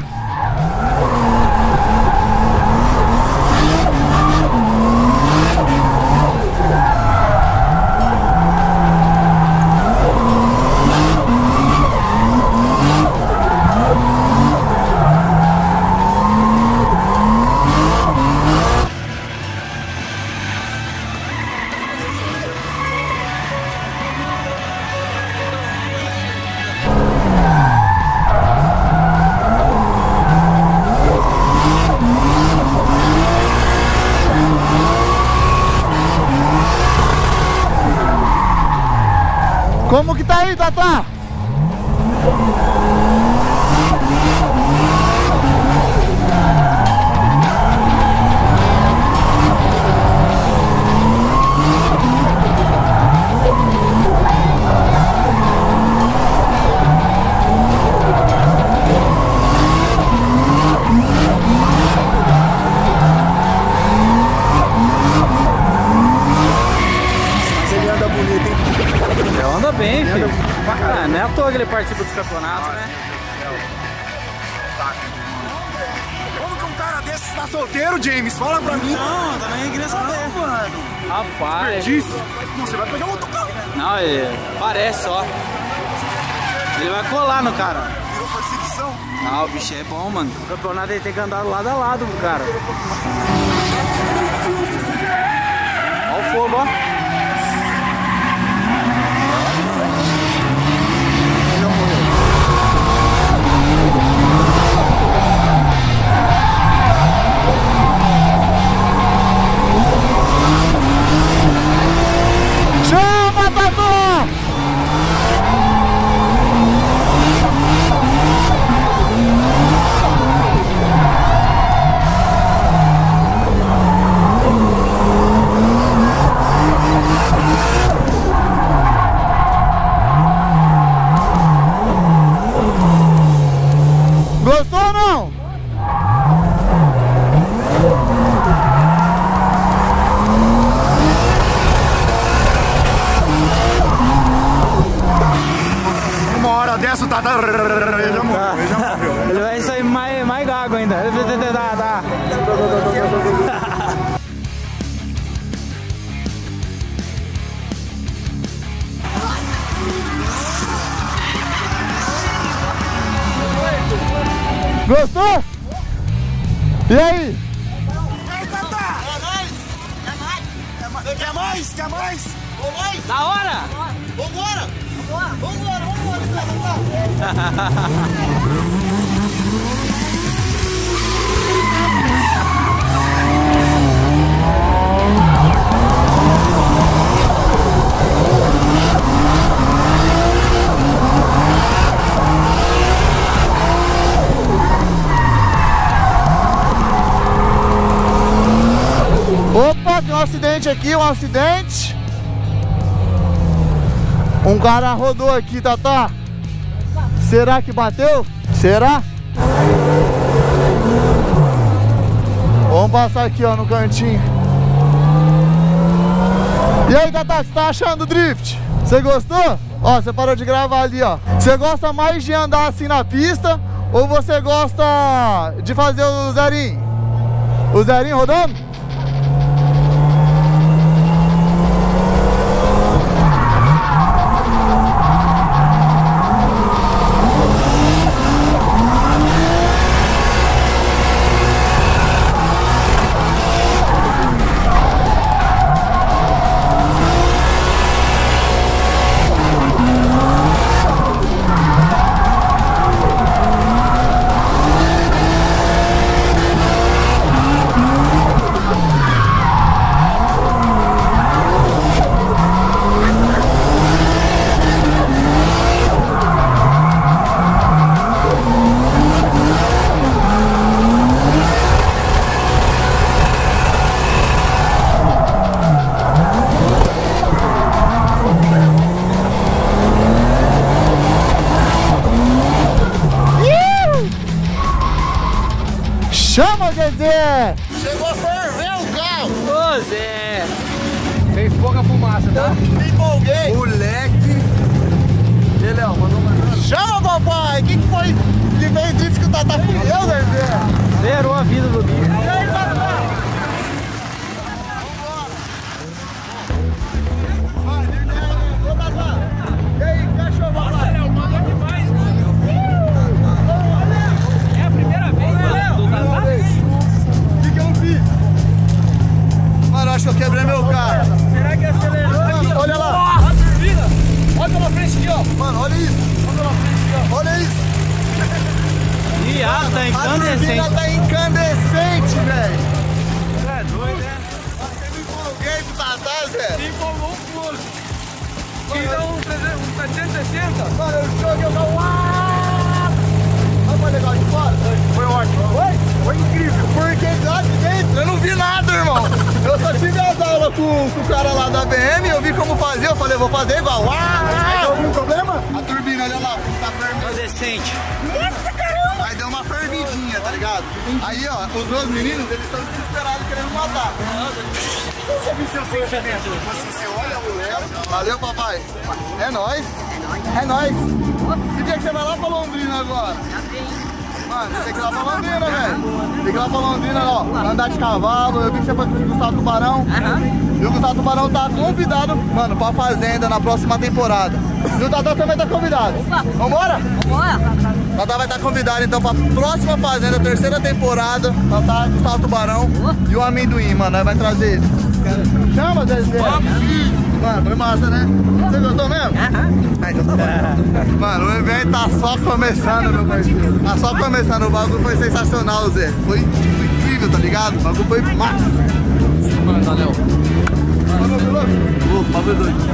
Como que tá aí, Tatá? Mas ele anda bonito, hein? Léo anda bem, filho. Ah, não é à toa que ele participa dos campeonatos, né? Como que um cara desse tá solteiro, James? Fala pra mim. Não, também queria saber. Mano. Rapaz. Desperdício. Não, você vai pegar outro carro. Não, ele parece só. Ele vai colar no cara. Virou perseguição. Não, o bicho é bom, mano. O campeonato ele tem que andar lado a lado com o cara. Olha o fogo, ó. Chama, Tatá! desce o Tata, ele já morreu. Ele vai sair mais gago ainda. Tá. Gostou? E aí? Quer mais? Quer mais? Da hora! Vambora! Opa, tem um acidente aqui, um acidente. Um cara rodou aqui, Tata. Será que bateu? Será? Vamos passar aqui, ó, no cantinho. E aí, Tata, o que você tá achando do drift? Você gostou? Ó, você parou de gravar ali, ó. Você gosta mais de andar assim na pista ou você gosta de fazer o zerinho? O zerinho rodando? Chama, Zezé! Chegou a ferver o carro! Ô, Zé! Fez pouca fumaça, tá? Me empolguei! Moleque. E Léo, mandou mais. Chama, papai! Quem que foi que fez drift que o Tata fudeu, Zezé? Zerou a vida do bicho. E aí, Tata? Ô, Tata! E aí, o que achou, papai? Léo, mandou demais, mano. É a primeira vez, Léo? O que eu fiz? Mano, acho que eu quebrei meu carro. Será que acelerou? Mano, olha lá. Nossa, vida! Olha pela frente aqui, ó. Mano, olha isso. Olha pela frente aqui, ó. Olha isso. Ih, tá A turbina incandescente. tá incandescente, velho. É doido, né? Eu me empolguei pro Tata, Zé. Se empolgou um pulo. Então, um 760. Mano, eu joguei o carro. Olha foi legal de fora? Foi ótimo. Foi incrível. Porque lá de dentro eu não vi nada, irmão. Eu só tive as aulas com o cara lá da BM, eu vi como fazer, eu falei, vou fazer igual. Tem algum problema? A turbina, olha lá, tá fervendo. Incandescente. Aí deu uma fervidinha, tá ligado? Aí, ó, os meus meninos, eles estão desesperados querendo matar. Você viu seu sentimento? Tipo assim, você olha o Léo. Valeu, papai. É nóis. É nóis. Que dia que você vai lá pra Londrina agora? Mano, tem que ir lá pra Londrina, velho. Tem que ir lá pra Londrina, ó. Andar de cavalo. Eu vi que você foi com o Gustavo Tubarão. E o Gustavo Tubarão tá convidado, mano, pra Fazenda na próxima temporada. E o Tata também tá convidado. Vambora? O Tata vai estar convidado então pra próxima Fazenda, terceira temporada. Tata, Gustavo Tubarão e o Amendoim, mano. Nós vai trazer ele. Chama, Zezé. Mano, foi massa, né? Você gostou mesmo? Ah, então tá bom. Mano, o evento tá só começando, meu parceiro. Tá só começando. O bagulho foi sensacional, Zé. Foi incrível, tá ligado? O bagulho foi massa. Mano, valeu. Ô, bagulho doido.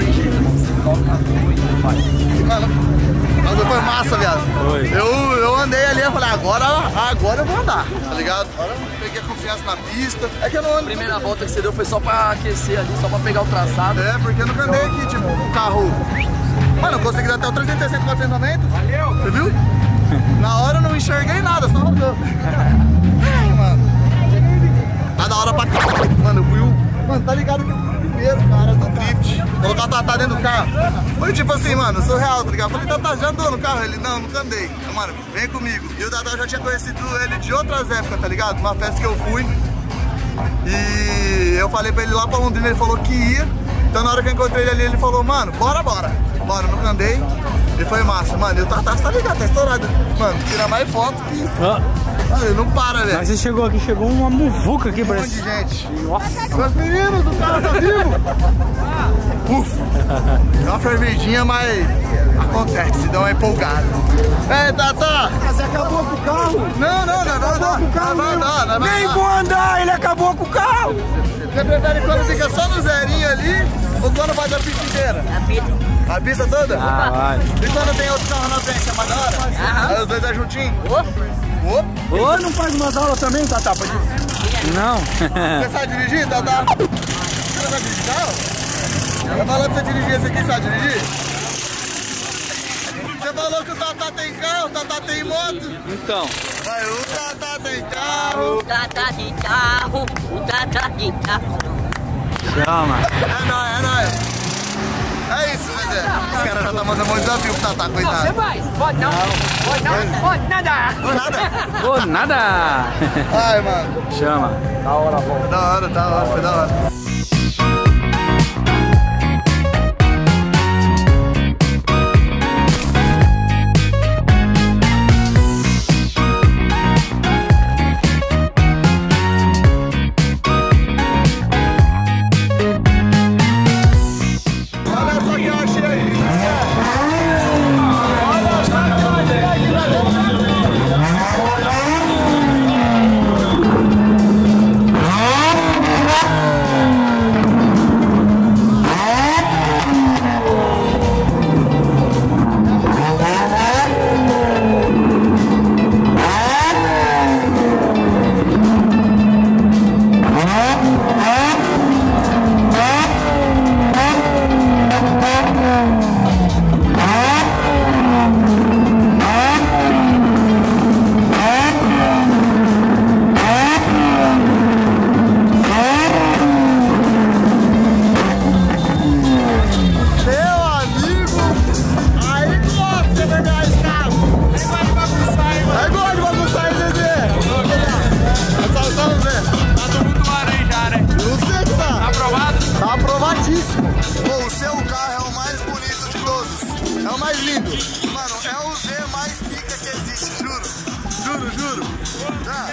Mano, o bagulho foi massa, viado. Eu andei ali e falei, agora eu vou andar, tá ligado? Agora eu peguei a confiança na pista. É que eu não ando. A primeira volta que você deu foi só pra aquecer ali, só pra pegar o traçado. É, porque eu nunca andei aqui, tipo, um carro. Mano, eu consegui dar até o 360, 490. Valeu! Você viu? Na hora eu não enxerguei nada, só rodou. Mano. Tá da hora pra cá. Mano, eu fui um. Mano, tá ligado que eu fui o primeiro cara do drift. Colocar o Tatá dentro do carro. Foi tipo assim, mano, eu sou real, tá ligado? Eu falei, Tatá, já andou no carro? Ele, não, nunca andei. Eu, mano, vem comigo. E o Tatá já tinha conhecido ele de outras épocas, tá ligado? Uma festa que eu fui. E eu falei pra ele lá pra Londrina, ele falou que ia. Então na hora que eu encontrei ele ali, ele falou, mano, bora. Bora, nunca andei. E foi massa, mano. E o Tatá tá ligado, tá estourado. Mano, tira mais foto que... Mano, ele não para, velho. Mas você chegou aqui, chegou uma muvuca aqui, Um monte parece. de gente. Meus meninos, o cara tá vivo. Ufa. É uma fervidinha, mas acontece, dá uma empolgada. Ei, Tatá. Você acabou com o carro? Não. Nem vou andar, ele acabou com o carro. Você prefere quando fica só no zerinho ali ou quando vai da pista inteira? A pista toda? Vai. E quando tem outro carro na frente, é mais da hora? Aí os dois é juntinho? Ô, não faz umas aulas também, Tatá? Não. Você sabe dirigir, Tatá? Você sabe dirigir carro? Eu falando pra você dirigir esse aqui, sabe dirigir? Você falou que o Tatá tem carro, o Tatá tem moto? Então. Vai, o Tatá tem carro. O Tatá de carro, o Tatá de carro. Chama. É nóis. É isso, Zezé. Os caras já tá mandando um desafio pro Tatá, coitado. Você vai, pode não. Pode nada. Não, nada. Ô, nada. Ai, mano. Chama. Da hora, foi da hora. Pô, o seu carro é o mais bonito de todos. É o mais lindo. Mano, é o Z mais pica que existe, juro. Tá?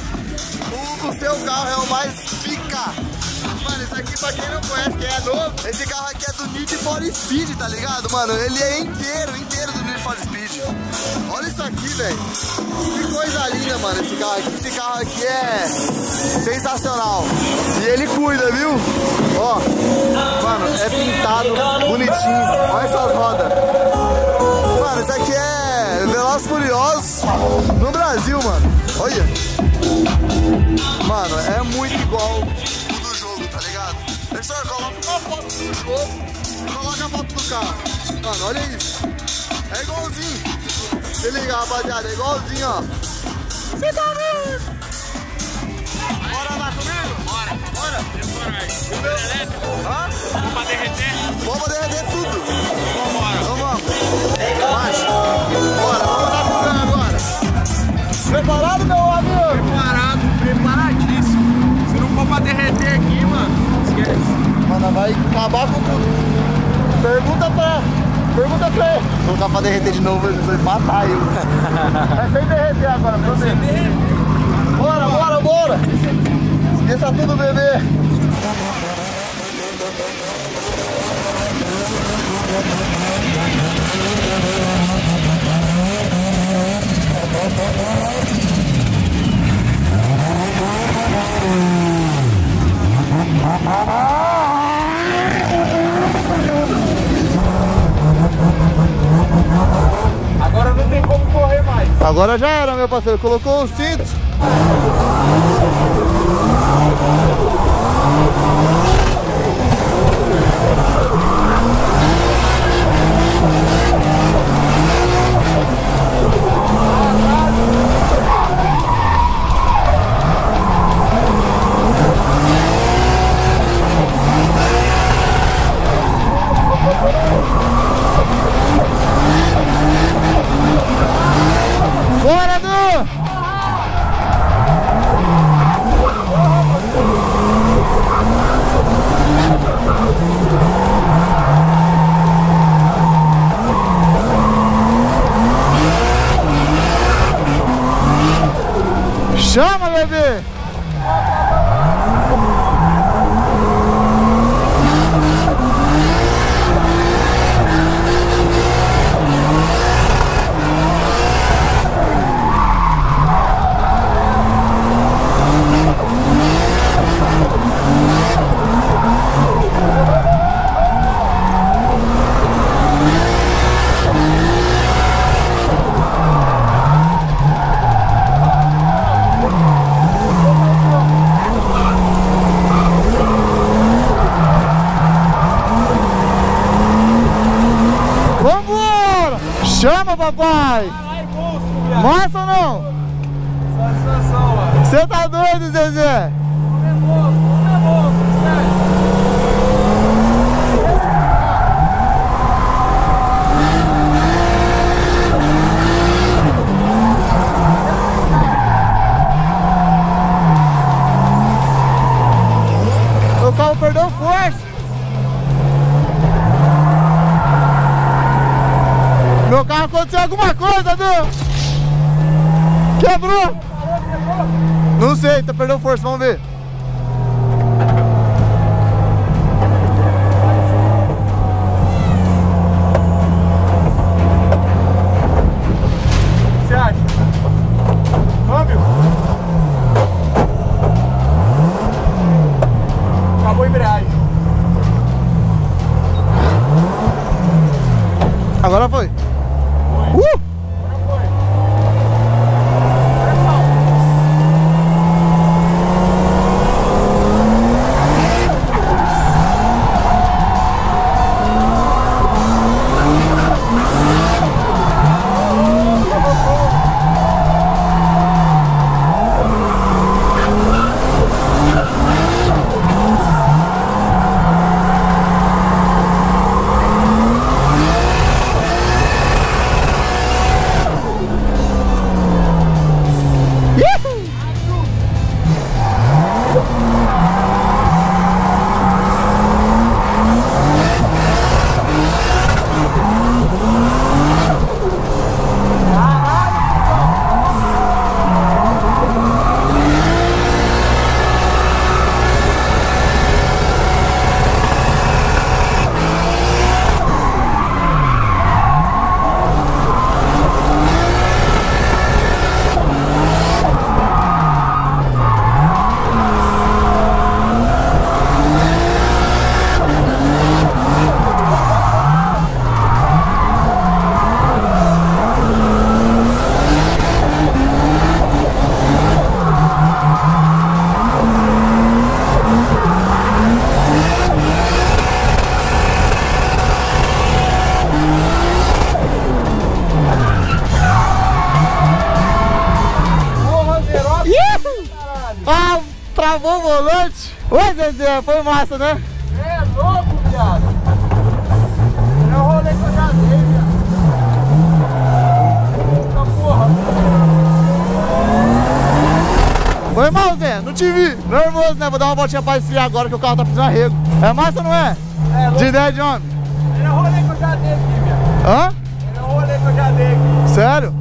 O seu carro é o mais pica. Mano, isso aqui pra quem não conhece, quem é novo, esse carro aqui é do Need for Speed, tá ligado? Mano, ele é inteiro do Need for Speed. Olha isso aqui, velho. Que coisa linda, mano, esse carro aqui. Esse carro aqui é sensacional. E ele cuida, viu? Ó, mano, é pintado bonitinho. Olha essas rodas. Mano, isso aqui é Velozes e Furiosos no Brasil, mano. Olha. Mano, é muito igual o do jogo, tá ligado? Deixa eu colocar uma foto do jogo e coloca a foto do carro. Mano, olha isso. É igualzinho. Se liga, rapaziada, é igualzinho, ó. Você tá vendo? Bora lá comigo? Bora. Hã? Pra derreter. Vamos derreter tudo. Vambora. Então vamos. Marcha. Bora, vamos dar pro carro agora. Preparado, meu amigo? Preparadíssimo. Se não for pra derreter aqui, mano, esquece. Mano, vai acabar com tudo. Pergunta pra ele. Vou colocar pra derreter de novo, ele vai matar eu. É sem derreter agora, pra você. Bora. Esqueça tudo, bebê. Agora não tem como correr mais. Agora já era, meu parceiro. Colocou o cinto. papai! Massa ou não? Satisfação, mano. Você tá doido, Zezé? O carro perdeu força. Meu carro aconteceu alguma coisa, Du. Quebrou. Não sei, tá perdendo força, vamos ver. O que você acha? Câmbio? Acabou a embreagem. Agora foi. Ah, travou o volante. Oi, Zezé, foi massa, né? É louco, viado. É o rolê que eu já dei, viado. Eita porra. Foi mal, Zé, não te vi. Nervoso, né? Vou dar uma voltinha pra esfriar agora que o carro tá precisando de arrego. É massa ou não é? É louco. De ideia de homem. É o rolê que eu já dei aqui, viado. Hã? É o rolê que eu já dei aqui. Sério?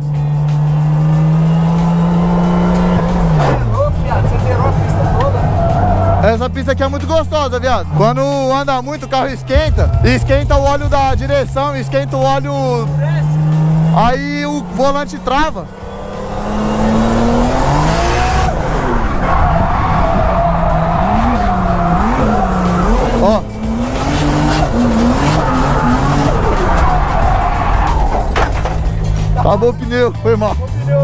É louco, viado. Você zerou a pista toda. Essa pista aqui é muito gostosa, viado. Quando anda muito, o carro esquenta. Esquenta o óleo da direção, esquenta o óleo. Aí o volante trava. Ó. Acabou o pneu, foi mal.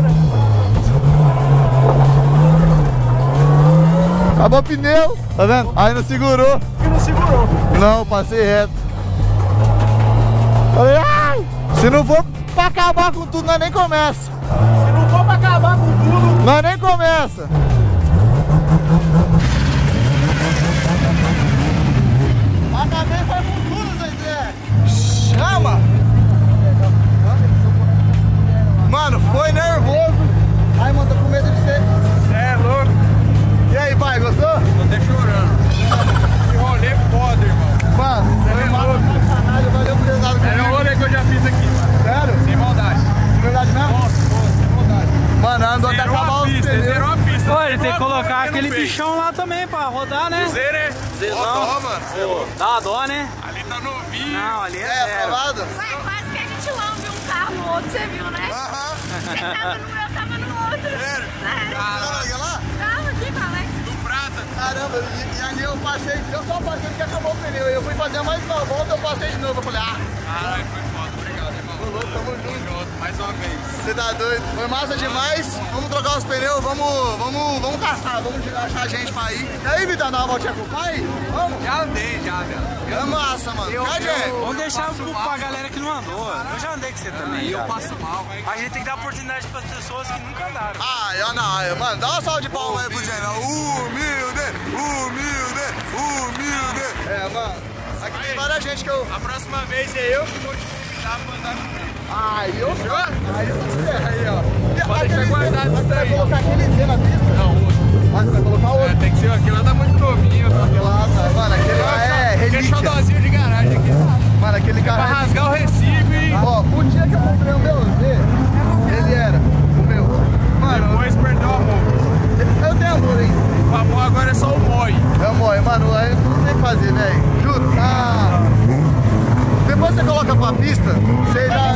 Acabou o pneu, tá vendo? Aí não segurou. E não segurou. Não, passei reto. Falei, ai! Se não for pra acabar com tudo, nós nem começa. Se não for pra acabar com tudo, Nós nem começa. Acabei foi com tudo, Zezé. Chama! Mano, foi nervoso. Ai, mano, tô com medo de ser. é louco. E aí, pai, gostou? Tô até chorando. Que rolê foda, irmão. Mano, você é mata louco. pra caralho, valeu por ter dado É o comigo. rolê que eu já fiz aqui, mano. Sério? Sem maldade. De verdade mesmo? Nossa, sem maldade. Mano, andou até Zerou acabar a os pista, pneus. zerou a pista. Pô, ele tem que Zerou a colocar pista, aquele não fez. bichão lá também pra rodar, né? Zerei. Zezão. Ó, mano. Pô, Dá uma dó, né? ali tá novinho. Não, ali é É, zero. aprovado? Ué, quase que a gente lambe um carro no outro, você viu, né? Aham. Você tava no meu, eu tava no outro. Sério? Sério. Olha lá. Tava aqui, falei. Do prata. Caramba, e ali eu passei, eu só passei porque acabou o pneu. Eu fui fazer mais uma volta, eu passei de novo. Eu falei, ah, Caralho, foi foda. Obrigado, irmão. Falou, tamo junto. Mais uma vez. Você tá doido? Foi massa demais. Vamos trocar os pneus, vamos caçar, vamos achar gente pra ir. E aí, Vitão, dá uma voltinha com o pai? Vamos? Já andei, velho. É massa, mano. Cadê? Vamos deixar pra galera que não andou. Eu já andei com você também. E eu passo mal. A gente tem que dar oportunidade pras pessoas que nunca andaram. Ah, eu não, mano, dá uma salva de palmas aí pro Gênio. Humilde, humilde, humilde. É, mano, aqui tem várias gente que eu... A próxima vez é eu que vou te convidar pra andar comigo. Aí eu aí, ó. Pode deixar guardado isso Você vai aí. colocar aquele Z na pista? Não, outro. Ah, você vai colocar outro? Tem que ser aquele lá, tá muito novinho. Aquele lá, tá, mano, aquele lá é Aquele relíquia. xodózinho de garagem aqui. Mano, aquele Pra cara... rasgar o recibo e Ó, o dia que eu comprei o meu Z, ele era o meu. Mano, depois perdeu o amor. eu tenho amor ainda. O amor agora é só o mói. É amor, mano, aí não tem o que fazer, velho. Juro. Ah, depois você coloca pra pista, você já...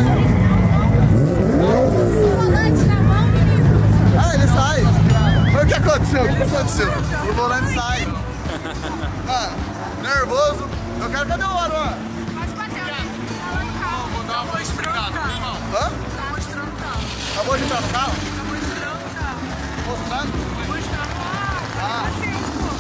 Volante na mão, menino. Ah, ele sai. Mas o que aconteceu? O que aconteceu? O volante sai. Mano, nervoso. Eu quero... Cadê o Aruan? Mas bateu, né? Ela no carro. Vou dar uma volta, obrigado, meu irmão. Hã? Tá mostrando o carro. Acabou de entrar no carro? Tá mostrando o carro. Mostrando? Mostrando lá. Assim,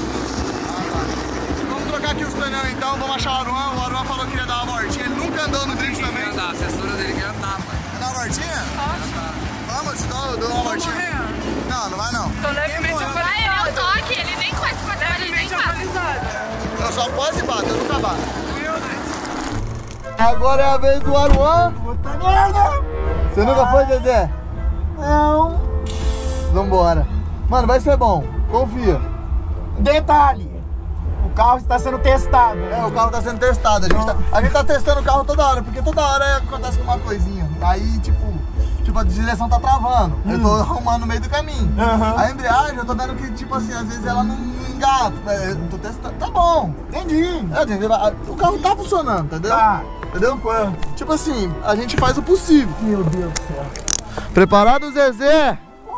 pô. Vamos trocar aqui os pneus então, vamos achar o Aruan. O Aruan falou que ia dar uma voltinha. Ele nunca andou no drift também. A assessora dele quer andar, pai. Quer dar uma voltinha? Vamos, eu dou uma voltinha. Não, não vai não. Tô levemente atualizado. Eu tô aqui, ele nem conhece o padrão, ele nem passa. Eu só posso e bato, eu nunca bato. Agora é a vez do Aruan. Puta merda! Você nunca foi, Zezé? Não. Vambora. Mano, vai ser bom. Confia. Detalhe, o carro está sendo testado. É, o carro tá sendo testado. A gente tá testando o carro toda hora, porque toda hora acontece uma coisinha. Aí, tipo, a direção tá travando. Eu tô arrumando no meio do caminho. A embreagem, eu tô vendo que, tipo assim, às vezes ela não engata. Eu tô testando. Tá bom. Entendi. O carro tá funcionando, entendeu? Tá. Entendeu? Tipo assim, a gente faz o possível. Meu Deus do céu. Preparado, Zezé?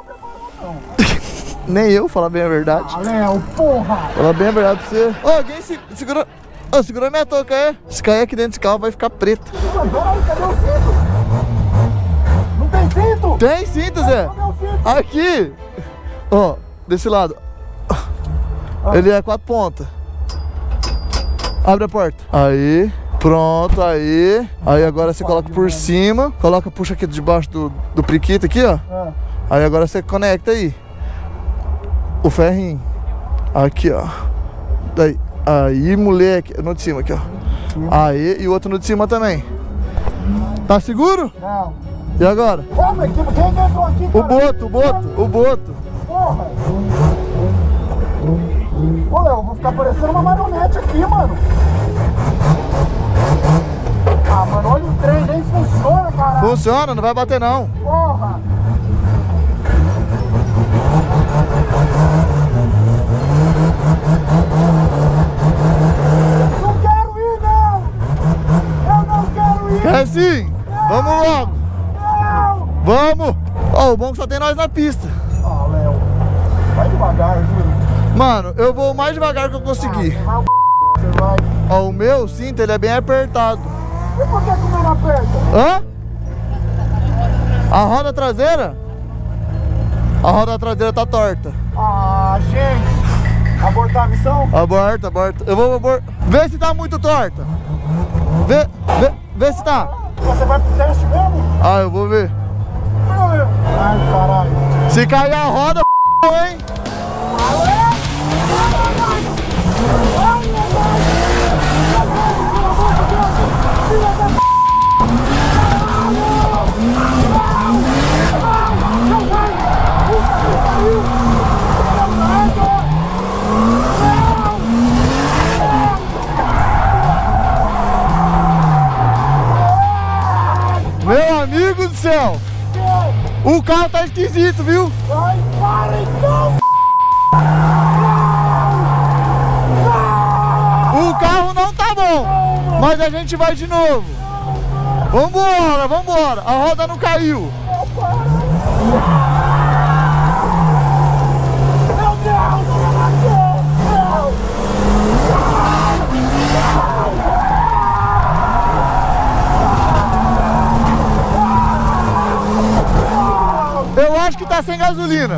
Nem eu, falar bem a verdade. Ah, Léo, porra. Falar bem a verdade pra você. Ô, alguém segurou. Ô, segurou minha touca aí. Se cair aqui dentro desse carro vai ficar preto. Cadê o cinto? Não tem cinto? Tem cinto, Zé. Cadê o cinto? Aqui. Ó, desse lado. Ele é 4 pontas. Abre a porta. Aí. Pronto, aí. Aí agora você coloca por cima. Puxa aqui debaixo do priquito aqui, ó. Aí agora você conecta aí. O ferrinho. Aqui, ó. Daí. Aí, moleque. No de cima aqui, ó. Aí, e o outro no de cima também. Tá seguro? Não. E agora? Ô, mas quem entrou aqui, cara? O boto. Porra. Ô, Léo, eu vou ficar parecendo uma marionete aqui, mano. Ah, mano, olha o trem, nem funciona, caralho. Funciona, não vai bater não. Porra. Não quero ir, não. Eu não quero ir. É sim. Vamos logo. Não. Vamos. Ó, o bom é que só tem nós na pista. Ah, Léo, vai devagar, juro. Mano, eu vou o mais devagar que eu conseguir. Você vai. Ó, o meu cinto, ele é bem apertado. E por que o meu não aperta? Hã? A roda traseira? A roda traseira tá torta. Ah, gente. Abortar a missão? Aborta. Eu vou abortar. Vê se tá muito torta. Vê se tá. Você vai pro teste mesmo? Ah, eu vou ver. Ai, caralho. Se cair a roda, hein? Meu amigo do céu! O carro tá esquisito, viu? Ai, para então! O carro não tá bom, mas a gente vai de novo. Vambora. A roda não caiu. Meu Deus, acho que tá sem gasolina.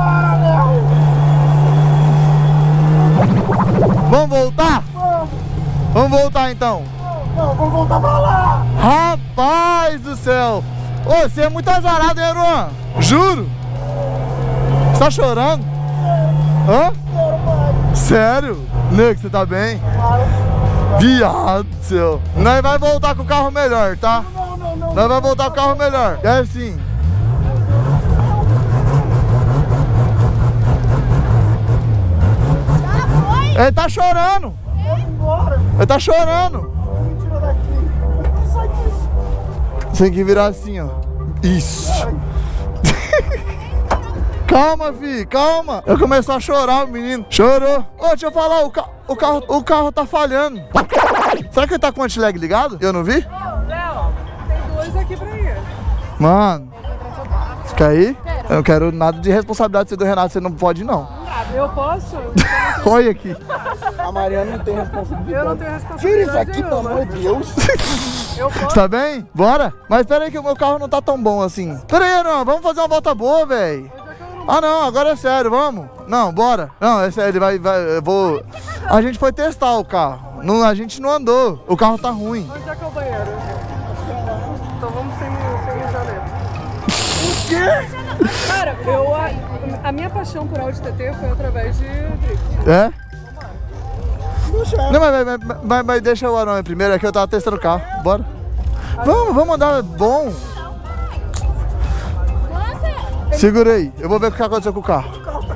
Vamos voltar? Vamos voltar então. Não, vamos voltar pra lá. Rapaz do céu. Ô, você é muito azarado, hein, Luan? Juro. Você tá chorando? Hã? Sério? Nego, você tá bem? Viado do céu. Nós vai voltar com o carro melhor, tá? Não. Nós vai voltar com o carro melhor. É assim. Ele tá chorando. Ele tá chorando. Me tira daqui. Sai disso. Tem que virar assim, ó. Isso. Calma, filho, calma. Eu comecei a chorar, o menino. Chorou. Ô, deixa eu falar, o carro tá falhando. Será que ele tá com o anti-lag ligado? Eu não vi? Léo, tem 2 aqui pra ir. Mano. Você quer ir? Eu não quero nada de responsabilidade do Renato, você não pode não. Eu posso? Olha aqui. A Mariana não tem responsabilidade. Eu não tenho responsabilidade. Tira isso aqui, pelo amor de Deus. Eu posso. Tá bem? Bora? Mas pera aí que o meu carro não tá tão bom assim. Pera aí, não, vamos fazer uma volta boa, velho. Ah não, agora é sério, vamos? Não, bora. Não, é sério, eu vou... A gente foi testar o carro. Não, a gente não andou. O carro tá ruim. Onde é que é o banheiro? Então vamos sem janeiro. O quê? Cara, a minha paixão por Audi TT foi através de drift. É? Não, mas deixa o Arão primeiro, é que eu tava testando o carro. Bora. Vamos andar bom. Segura aí, eu vou ver o que aconteceu com o carro.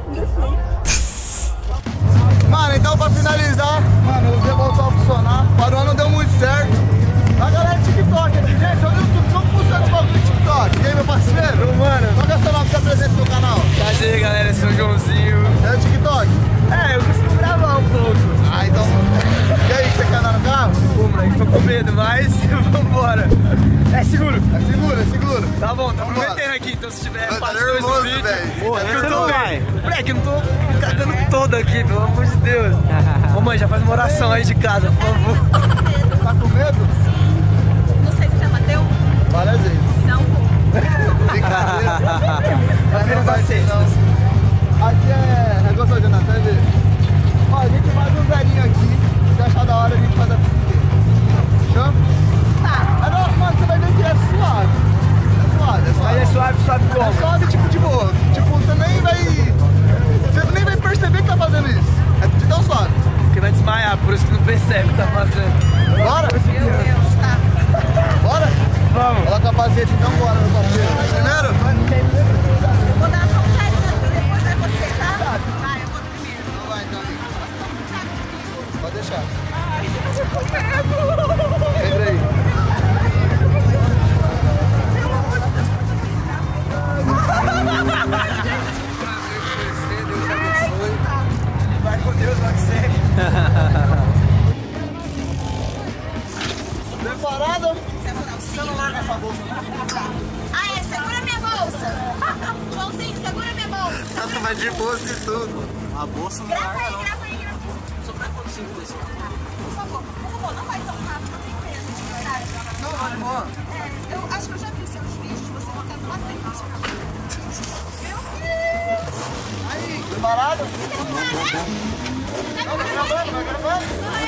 Mano, então pra finalizar, mano, o V voltou a funcionar. O Arão não deu muito certo. A galera de TikTok aqui, gente, olha o YouTube, como funciona esse bagulho de TikTok? E aí, meu parceiro? Mano, qual que é o seu nome que você apresenta no canal? Prazer, galera, eu sou o Joãozinho. É o TikTok? É, eu costumo gravar um pouco. Ah, então... E aí, você quer andar no carro? Pô, moleque, tô com medo, mas vambora. É seguro? É seguro, é seguro. Tá bom, tá Vambora. prometendo aqui, então se tiver Tá parte 2 do nervoso, vídeo... velho. Pô, é que eu tô... Moleque, eu não tô me cagando todo aqui, pelo amor de Deus. Ô mãe, já faz uma oração aí de casa, por favor. Tá com medo? Não sei se já bateu? Várias vezes. Não vou. Brincadeira. Primeiro da sexta. Aqui é gostoso de andar, vai ver. Ó, a gente faz um zerinho aqui. Se achar da hora, a gente faz a pista inteira. Fechou? Tá. Não, mano, você vai ver que é suave. É suave, é suave. Mas é suave como? É suave, tipo, de boa. Tipo, você nem vai perceber que tá fazendo isso. É de tão suave. Porque vai desmaiar, por isso que não percebe o que tá fazendo. Bora? Meu Deus, tá. Bora? Vamos. Coloca a capacete então, bora, meu parceiro. Primeiro? Vou dar só um sério, depois vai você, tá? Ah, eu vou primeiro. Então vai, então. Pode deixar. Ai, eu tô com medo. Entra aí. Vai com Deus, vai ser. Preparada? Você não larga essa bolsa, não? Ah, é, segura minha bolsa. Joãozinho, segura minha bolsa. Ela vai de bolsa e tudo. A bolsa não Grava aí, grava aí. Só pra quanto 5 desse? Por favor, não vai tão rápido, não tem presa de verdade. Não, vai de boa. É, eu acho que eu já vi seus vídeos, você não quer lá dentro. Meu Deus! Aí, preparada? Não, vai gravando, vai gravando.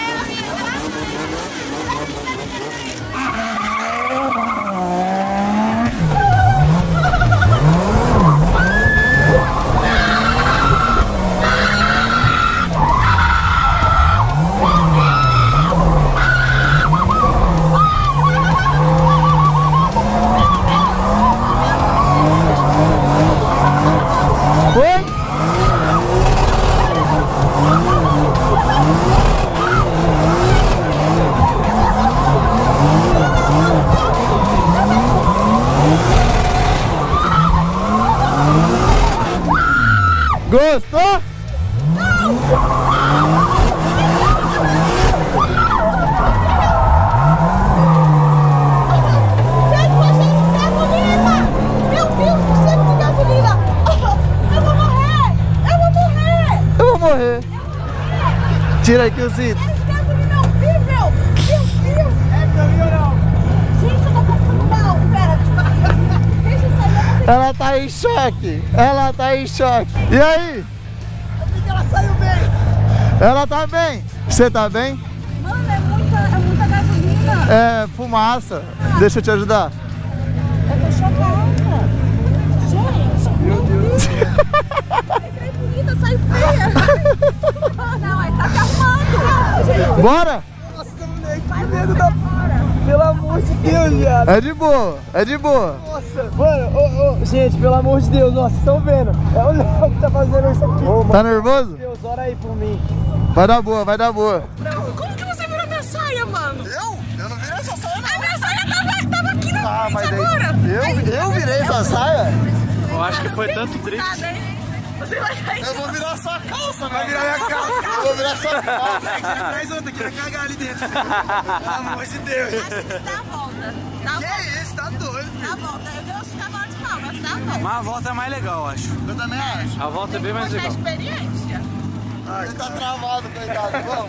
Gostou? Eu vou morrer. Tira aqui o cinto. Gente, eu tô passando mal. Pera, deixa eu sair. Ela tá em choque. Ela tá em choque. E aí? Eu vi que ela saiu bem. Ela tá bem. Você tá bem? Mano, é muita gasolina. É fumaça. Deixa eu te ajudar. Eu tô chocada. Gente, meu Deus. Entrei bonita, sai feia. Não, aí tá se arrumando. Bora? Nossa, moleque, que medo da... Pelo amor de Deus, viado. É de boa, é de boa. Nossa, mano, gente, pelo amor de Deus, nossa, estão vendo? É o Léo que tá fazendo isso aqui. Ô, Tá nervoso? Deus, ora aí por mim. Vai dar boa, vai dar boa. Como que você virou minha saia, mano? Eu não virei essa saia, A minha saia tava aqui na frente daí, agora. eu virei essa saia? Eu acho que foi tanto drift. Nada, hein? Você vai sair. Eu vou virar sua calça, vai virar minha calça. Eu vou virar sua calça. Traz outra que vai cagar ali dentro. Pelo amor de Deus. Dá a volta. Dá a volta. Que isso, tá doido. Dá a volta. Eu dei uns cavalos de pau, mas dá a volta. Mas a volta é mais legal, eu acho. Eu também acho. A volta é bem mais Você é legal. experiência. Ele tá travado, coitado. Vamos.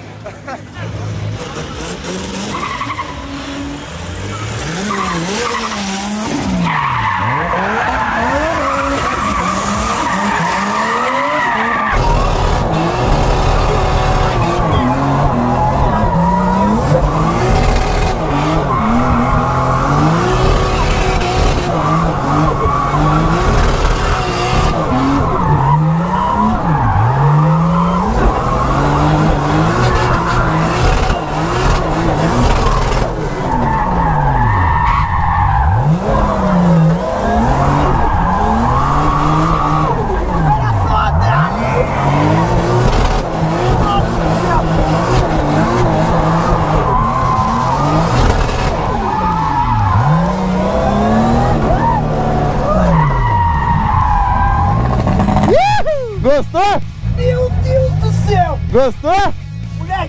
Gostou? Meu Deus do céu. Gostou? Moleque,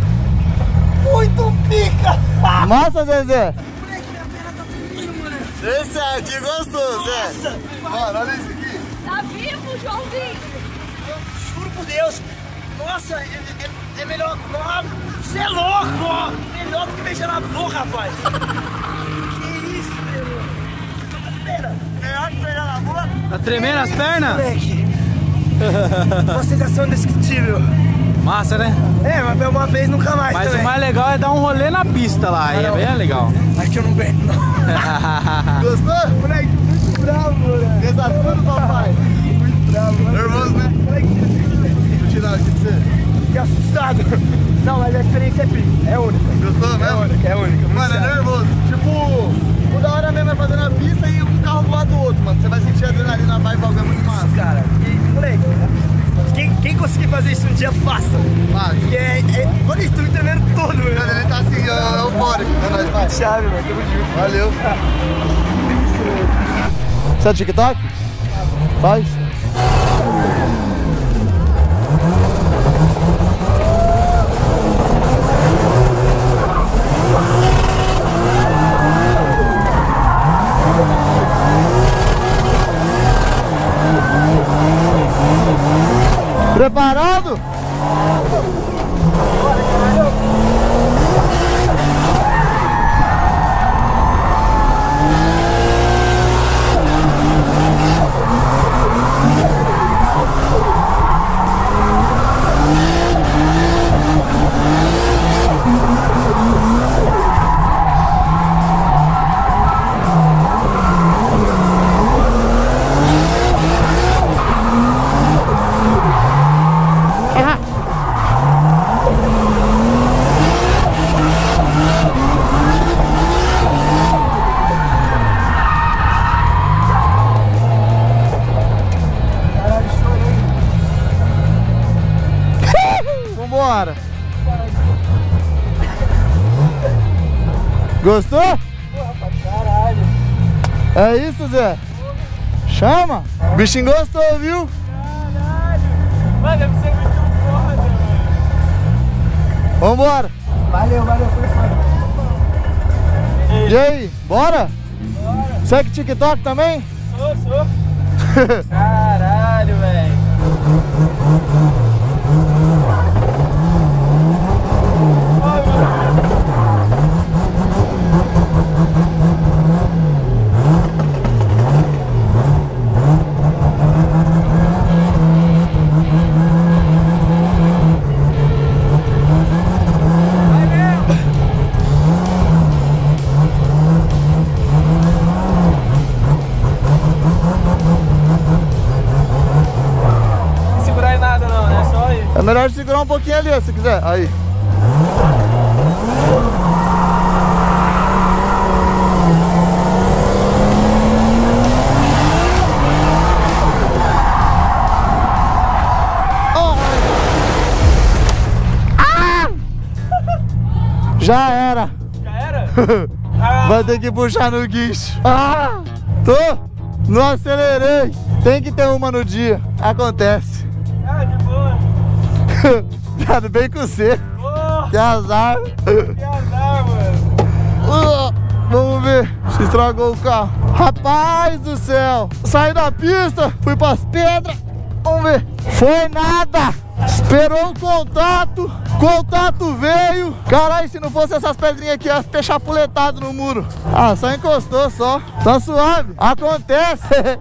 muito pica. Massa, Zezé. Moleque, minha perna tá doendo, mano. Esse aqui gostou, Zé. Mano, olha isso aqui. Tá vivo, Joãozinho? Juro por Deus. Nossa, é melhor... Você é louco. Melhor do que beijar na boca, rapaz. Que isso, meu? Pera. Melhor que beijar na boca? Tá tremendo as pernas? Moleque. Uma sensação indescritível. Massa, né? É, mas uma vez nunca mais. Mas também. o mais legal é dar um rolê na pista lá, aí é bem legal. Aqui eu não aguento, não. Gostou? Moleque, muito bravo, moleque. Desafio, papai. Muito bravo, mano. Nervoso, né? Moleque, Vou tirar aqui de você. fiquei assustado. Não, mas a experiência é pica. É única. Gostou, né? É única, é única. Mano, é Muito nervoso. Tipo, o da hora mesmo é fazer na pista e um carro do lado do outro, mano. Você vai sentir a adrenalina, vai, o bagulho é muito massa. cara. E, moleque, quem conseguir fazer isso um dia, faça. Mano, Porque olha isso, tô me tremendo todo, meu. ele tá assim, eufórico. É nóis, pai. Chave, mano. Tamo junto. Valeu. Você é TikTok? Faz. Preparado? Vambora. Gostou? Porra, pra caralho. É isso, Zé? Chama. O bichinho gostou, viu? Caralho. Mano, deve ser muito foda, mano. Vambora. Valeu, valeu. Foi foda. E aí, bora? Segue TikTok também? Sou. Caralho, velho. É melhor segurar um pouquinho ali, se quiser. Aí. Já era. Já era? Vai ter que puxar no guincho. Não acelerei. Tem que ter uma no dia. Acontece. De boa. Viado, bem com você. Que azar. Que azar, mano. Vamos ver se estragou o carro. Rapaz do céu. Saí da pista, fui pras pedras. Vamos ver. Foi nada. Esperou o contato. Contato veio. Caralho, se não fosse essas pedrinhas aqui, ia ter chapuletado no muro. Só encostou só. Tá suave. Acontece.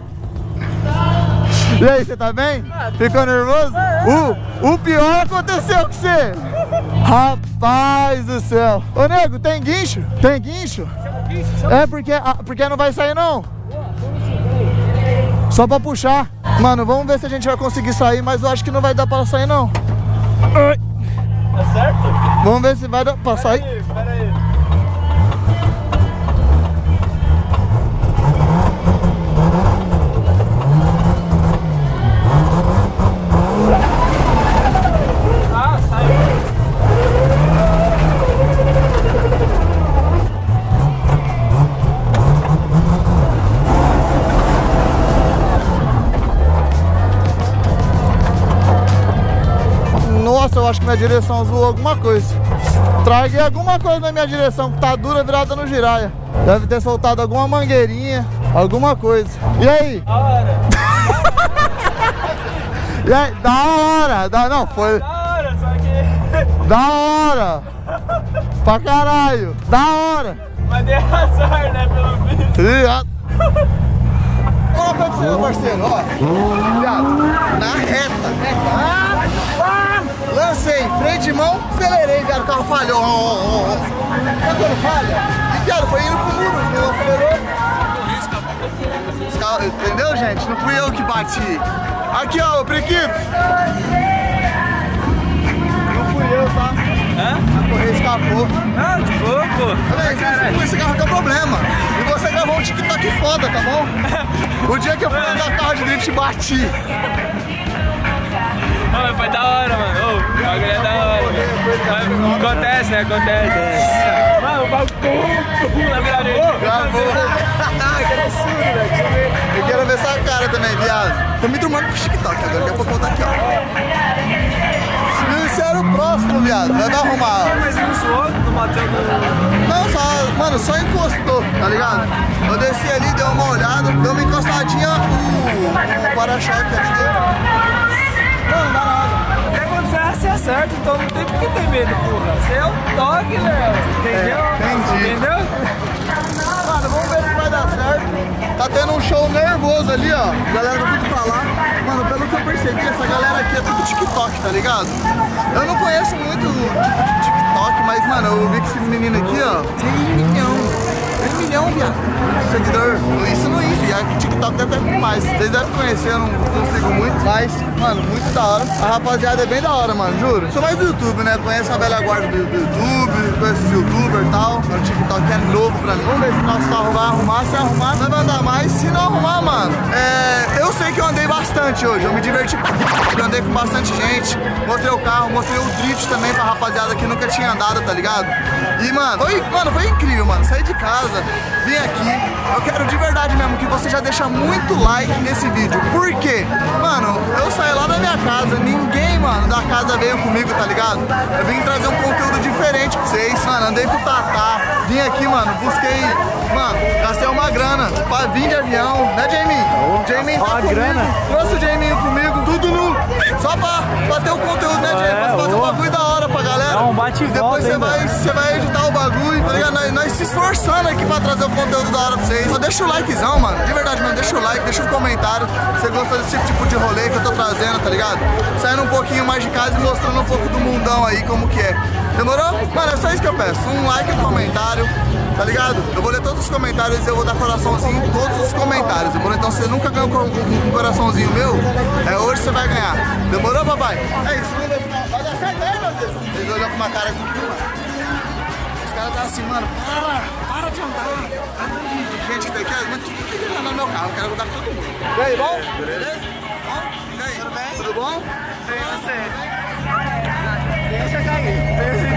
E aí, você tá bem? Ficou nervoso? O pior aconteceu com você. Rapaz do céu. Ô, nego, tem guincho? Tem guincho? É porque não vai sair, não. Só pra puxar. Mano, vamos ver se a gente vai conseguir sair, mas eu acho que não vai dar pra sair, não. Tá certo? Vamos ver se vai dar pra sair. Pera aí. Saiu. Nossa, eu acho que minha direção zoou alguma coisa. Traguei alguma coisa na minha direção que tá dura, virada no giraia. Deve ter soltado alguma mangueirinha, alguma coisa. E aí? Da hora. E aí? Da hora. Não, foi... Da hora, só que... Da hora. Pra caralho. Da hora. Mas deu azar, né, pelo visto. Olha pra você, meu parceiro, ó. Viado, na reta. Lancei, freio de mão, acelerei, viado, o carro falhou. Sabe quando falha? E, viado, foi indo pro muro, não acelerou. Entendeu, gente? Não fui eu que bati. Aqui, ó, o Prequito. Não fui eu, tá? A correia escapou. De boa, pô. Esse carro que é o problema. E você gravou um TikTok foda, tá bom? O dia que eu fui andar carro de drift, bati. Não, foi da hora, mano. O bagulho é da hora. Acontece, né? Acontece. Mano, o bagulho Gravou. Que absurdo, velho. Eu quero ver essa cara também, viado. Tô me tomando pro TikTok agora, daqui a pouco eu vou estar aqui, ó. Isso era o próximo, viado. Vai arrumar. Mas não suou, não bateu no... Não, só encostou, tá ligado? Eu desci ali, dei uma olhada, deu uma encostadinha, o para-choque ali deu. Não dá nada. O que acontecer, você acerta, então não tem por que ter medo, porra. Você é o toque, Léo. Entendeu? Entendi. Entendeu? Mano, vamos ver se vai dar certo. Tá tendo um show nervoso ali, ó. Galera tá tudo pra lá. Mano, pelo que eu percebi, essa galera aqui é tudo TikTok, tá ligado? Eu não conheço muito o TikTok, mas, mano, eu vi que esse menino aqui, ó, tem 1 milhão, viado, de seguidor. Isso no Insta, e aqui TikTok deve ter mais. Vocês devem conhecer, eu não consigo muito, mas, mano, muito da hora. A rapaziada é bem da hora, mano, juro. Sou mais do YouTube, né? Conheço a velha guarda do YouTube, conheço os youtubers e tal. O TikTok é novo pra mim. Vamos ver se nosso carro vai arrumar. Se arrumar, nós vamos andar mais. Se não arrumar, mano, eu sei que eu andei bastante hoje. Eu me diverti, eu andei com bastante gente. Mostrei o carro, mostrei o drift também pra rapaziada que nunca tinha andado, tá ligado? E, mano, foi incrível, mano. Saí de casa, vim aqui. Eu quero de verdade mesmo que você já deixa muito like nesse vídeo. Por quê? Mano, eu saí lá da minha casa, ninguém, mano, da casa veio comigo, tá ligado? Eu vim trazer um conteúdo diferente pra vocês. Mano, andei pro Tatá, vim aqui, mano, busquei, mano, gastei uma grana pra vir de avião, né, Jamie? Jamie tá comigo, grana. Trouxe o Jamie comigo, tudo nu, só pra ter o conteúdo, né, Jamie? Pra fazer um bagulho da hora pra galera. Não, bate e depois você vai editar o bagulho, tá ligado? Nós se esforçando aqui pra trazer o conteúdo da hora pra vocês. Só deixa o likezão, mano. De verdade, mano, deixa o like, deixa um comentário. Se você gostou desse tipo de rolê que eu tô trazendo, tá ligado? Saindo um pouquinho mais de casa e mostrando um pouco do mundão aí, como que é. Demorou? Mano, é só isso que eu peço. Um like e um comentário, tá ligado? Eu vou ler todos os comentários e eu vou dar coraçãozinho em todos os comentários. Demorou? Então se você nunca ganhou um coraçãozinho meu, hoje você vai ganhar. Demorou, papai? É isso, vamos ver. Vai dar certo aí, meu Deus. Eles olham com uma cara aqui. Os caras tá assim, mano, para de andar. Gente, que aqui, mas tudo que ele anda no meu carro, eu quero mudar com todo mundo. E aí, bom? Beleza? Bom? E aí? Tudo bem? Tudo bom? Bem, você? Deixa cair.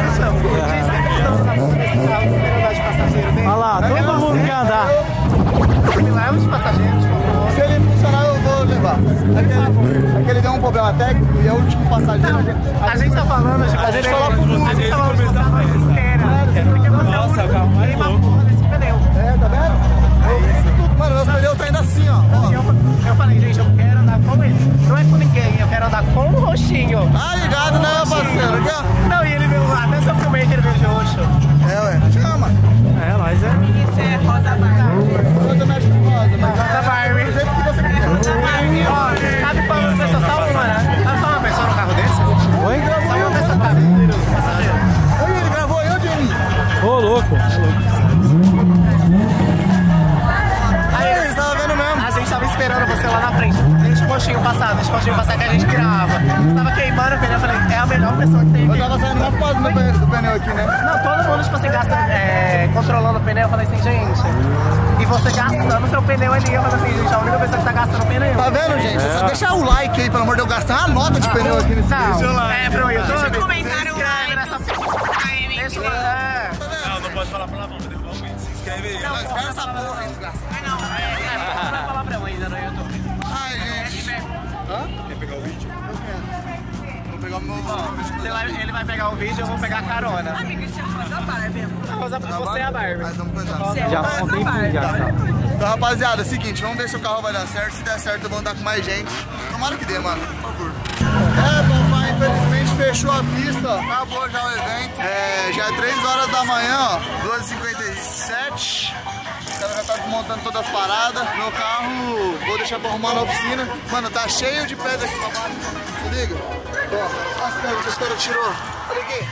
Olha lá, todo mundo quer andar. Me leva os passageiros, por favor. Se ele funcionar, eu vou levar. Aquele deu um problema técnico e é o último passageiro. A gente tá falando de A gente fala pro mundo. a gente tá falando de você inteira. Porque você Nossa, é o carro mais louco. nesse pneu. É, tá vendo? Mano, meus pneus tá indo assim, ó. Eu falei, gente, eu quero andar com ele. Não é com ninguém, eu quero andar com o roxinho. Tá ligado, né, parceiro? Aqui, ó. Não, e ele veio lá, até se eu filmei que ele veio de roxo. É, ué. Chama. É, nós é. Isso é rosa barra. Rosa mexe com rosa, mas Rosa Barbie. do jeito que você quiser. Ó, cabe pra uma pessoa, só uma, né? Cabe só uma pessoa no carro desse? Oi? Só uma pessoa cabe. Passageiro. Oi, ele gravou eu, Jenny. Ô, louco. Aí, eles estavam vendo mesmo. A gente tava esperando você lá na frente. Deixa o coxinho passar que a gente grava. Você tava queimando o pneu, eu falei, é a melhor pessoa que tem Eu aqui. tava saindo mais quase do pneu aqui, né? Não, todo mundo, tipo assim, controlando o pneu. Eu falei assim, gente, e você gastando seu pneu ali. Eu falei assim, gente, a única pessoa que tá gastando o pneu. Tá vendo, gente? Só deixa o like aí, pelo amor de Deus, gastar uma nota de pneu aqui nesse vídeo. Não, é pro YouTube. Deixa um comentário, Se inscreve nessa Deixa Não, não pode falar palavrão, vai derrubar o vídeo. Se inscreve aí. Não, espera essa porra aí, desgraça. não é palavrão ainda no YouTube. Ai, gente. Hã? Quer pegar o vídeo? Eu quero. Vou pegar o meu... Ele vai pegar o vídeo e eu vou pegar a carona. Amigo, isso é rosa Barbie. Você é a Barbie. Mas vamos coisar. Já há um tempinho já, tá. Então, rapaziada, é o seguinte, vamos ver se o carro vai dar certo. Se der certo, eu vou andar com mais gente. Tomara que dê, mano, por favor. Papai, infelizmente fechou a pista. Acabou já o evento. Já é 3 horas da manhã, ó. 2h57. O cara já tá desmontando todas as paradas. Meu carro, vou deixar pra arrumar na oficina. Mano, tá cheio de pedra aqui pra baixo. Se liga. Ó, as pedras que os caras tirou. Olha aqui.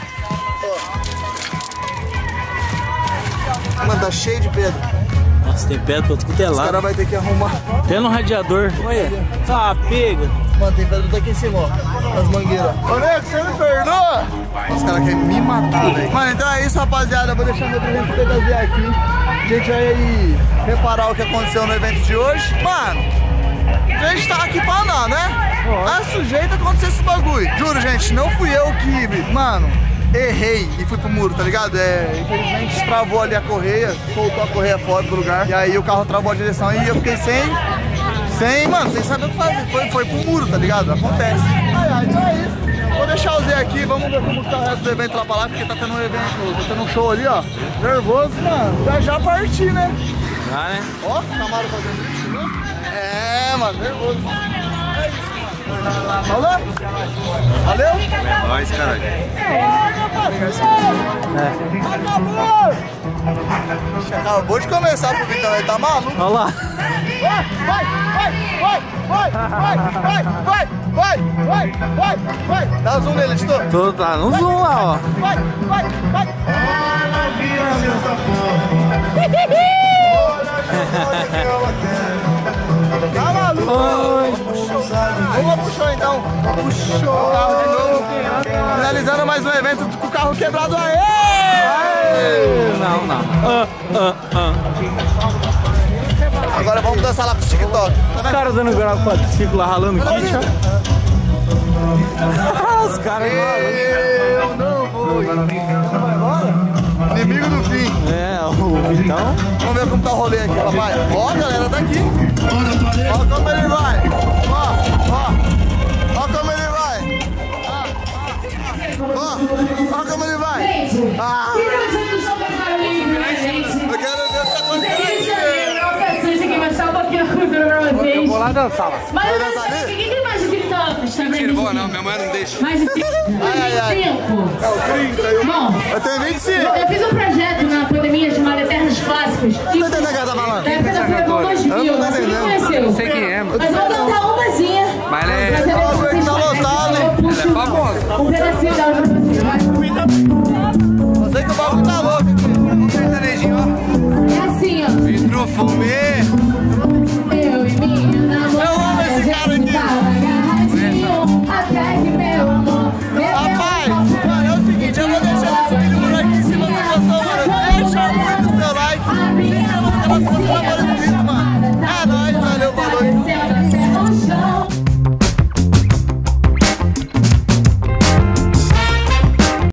Ó. Mano, tá cheio de pedra. Nossa, tem pedra pra tudo que é Os lado. caras vão ter que arrumar. Até no radiador. Olha. Ah, pega. Mano, tem pedra daqui em cima, ó. As mangueiras. Ô, nego, você me perdoa? Os caras querem me matar, velho. Mano, então é isso, rapaziada. Eu vou deixar meu 300 aqui. A gente vai aí reparar o que aconteceu no evento de hoje. Mano, a gente tá aqui pra andar, né? É sujeito a acontecer esse bagulho. Juro, gente, não fui eu que, mano, errei e fui pro muro, tá ligado? Infelizmente travou ali a correia, soltou a correia fora do lugar. E aí o carro travou a direção e eu fiquei mano, sem saber o que fazer. Foi pro muro, tá ligado? Acontece. Então é isso. Vou deixar o Zé aqui, vamos ver como tá o resto do evento lá pra lá, porque tá tendo um evento, tá tendo um show ali, ó. Nervoso, mano. Já parti, né? Ah, né? Ó, Camaro fazendo isso, né? É, mano, nervoso. É isso, mano. Falou? Valeu? É nóis, caralho. Acabou de começar pro Vitão, ele tá maluco. Olha lá. Vai. Dá zoom nele, editor. Tá no zoom lá, ó. Vai. Tá maluco? Vamos pro show então. Puxou o carro de novo. Finalizando mais um evento com o carro quebrado. Aê! Não. Agora vamos dançar lá pro TikTok. Os caras dando grau quadriciclo lá, ralando kit, ó. Os caras Eu não vou. Não vai embora? Inimigo do fim. É, o Vitão. Vamos ver como tá o rolê aqui, papai. Ó, a galera tá aqui. Ó como ele vai. Ó como ele vai. Ó como ele vai. Eu quero ver o que tá acontecendo aqui. Nossa, sushi, que vai estar um pouquinho na cultura pra vocês. dançar lá. Mas quem tem mais de 30 anos também? Mentira, boa não, minha mãe não deixa. Mais de 30? 25? É o 30, Bom, eu tenho 25. eu fiz um projeto na pandemia chamado Eternos Clássicos. Não tô entendendo o que ela tá falando. Na época da Furacão 2000, você me conheceu. Não sei quem é, mano. Mas vou cantar umazinha. Mas ela é... Pra saber se vocês tá conhecem. lotado, Eu puxo ela é famosa. um pedacinho dela pra vocês. Eu sei que o bagulho tá louco. Sertanejinho, ó. É assim, ó. Vidro fumê.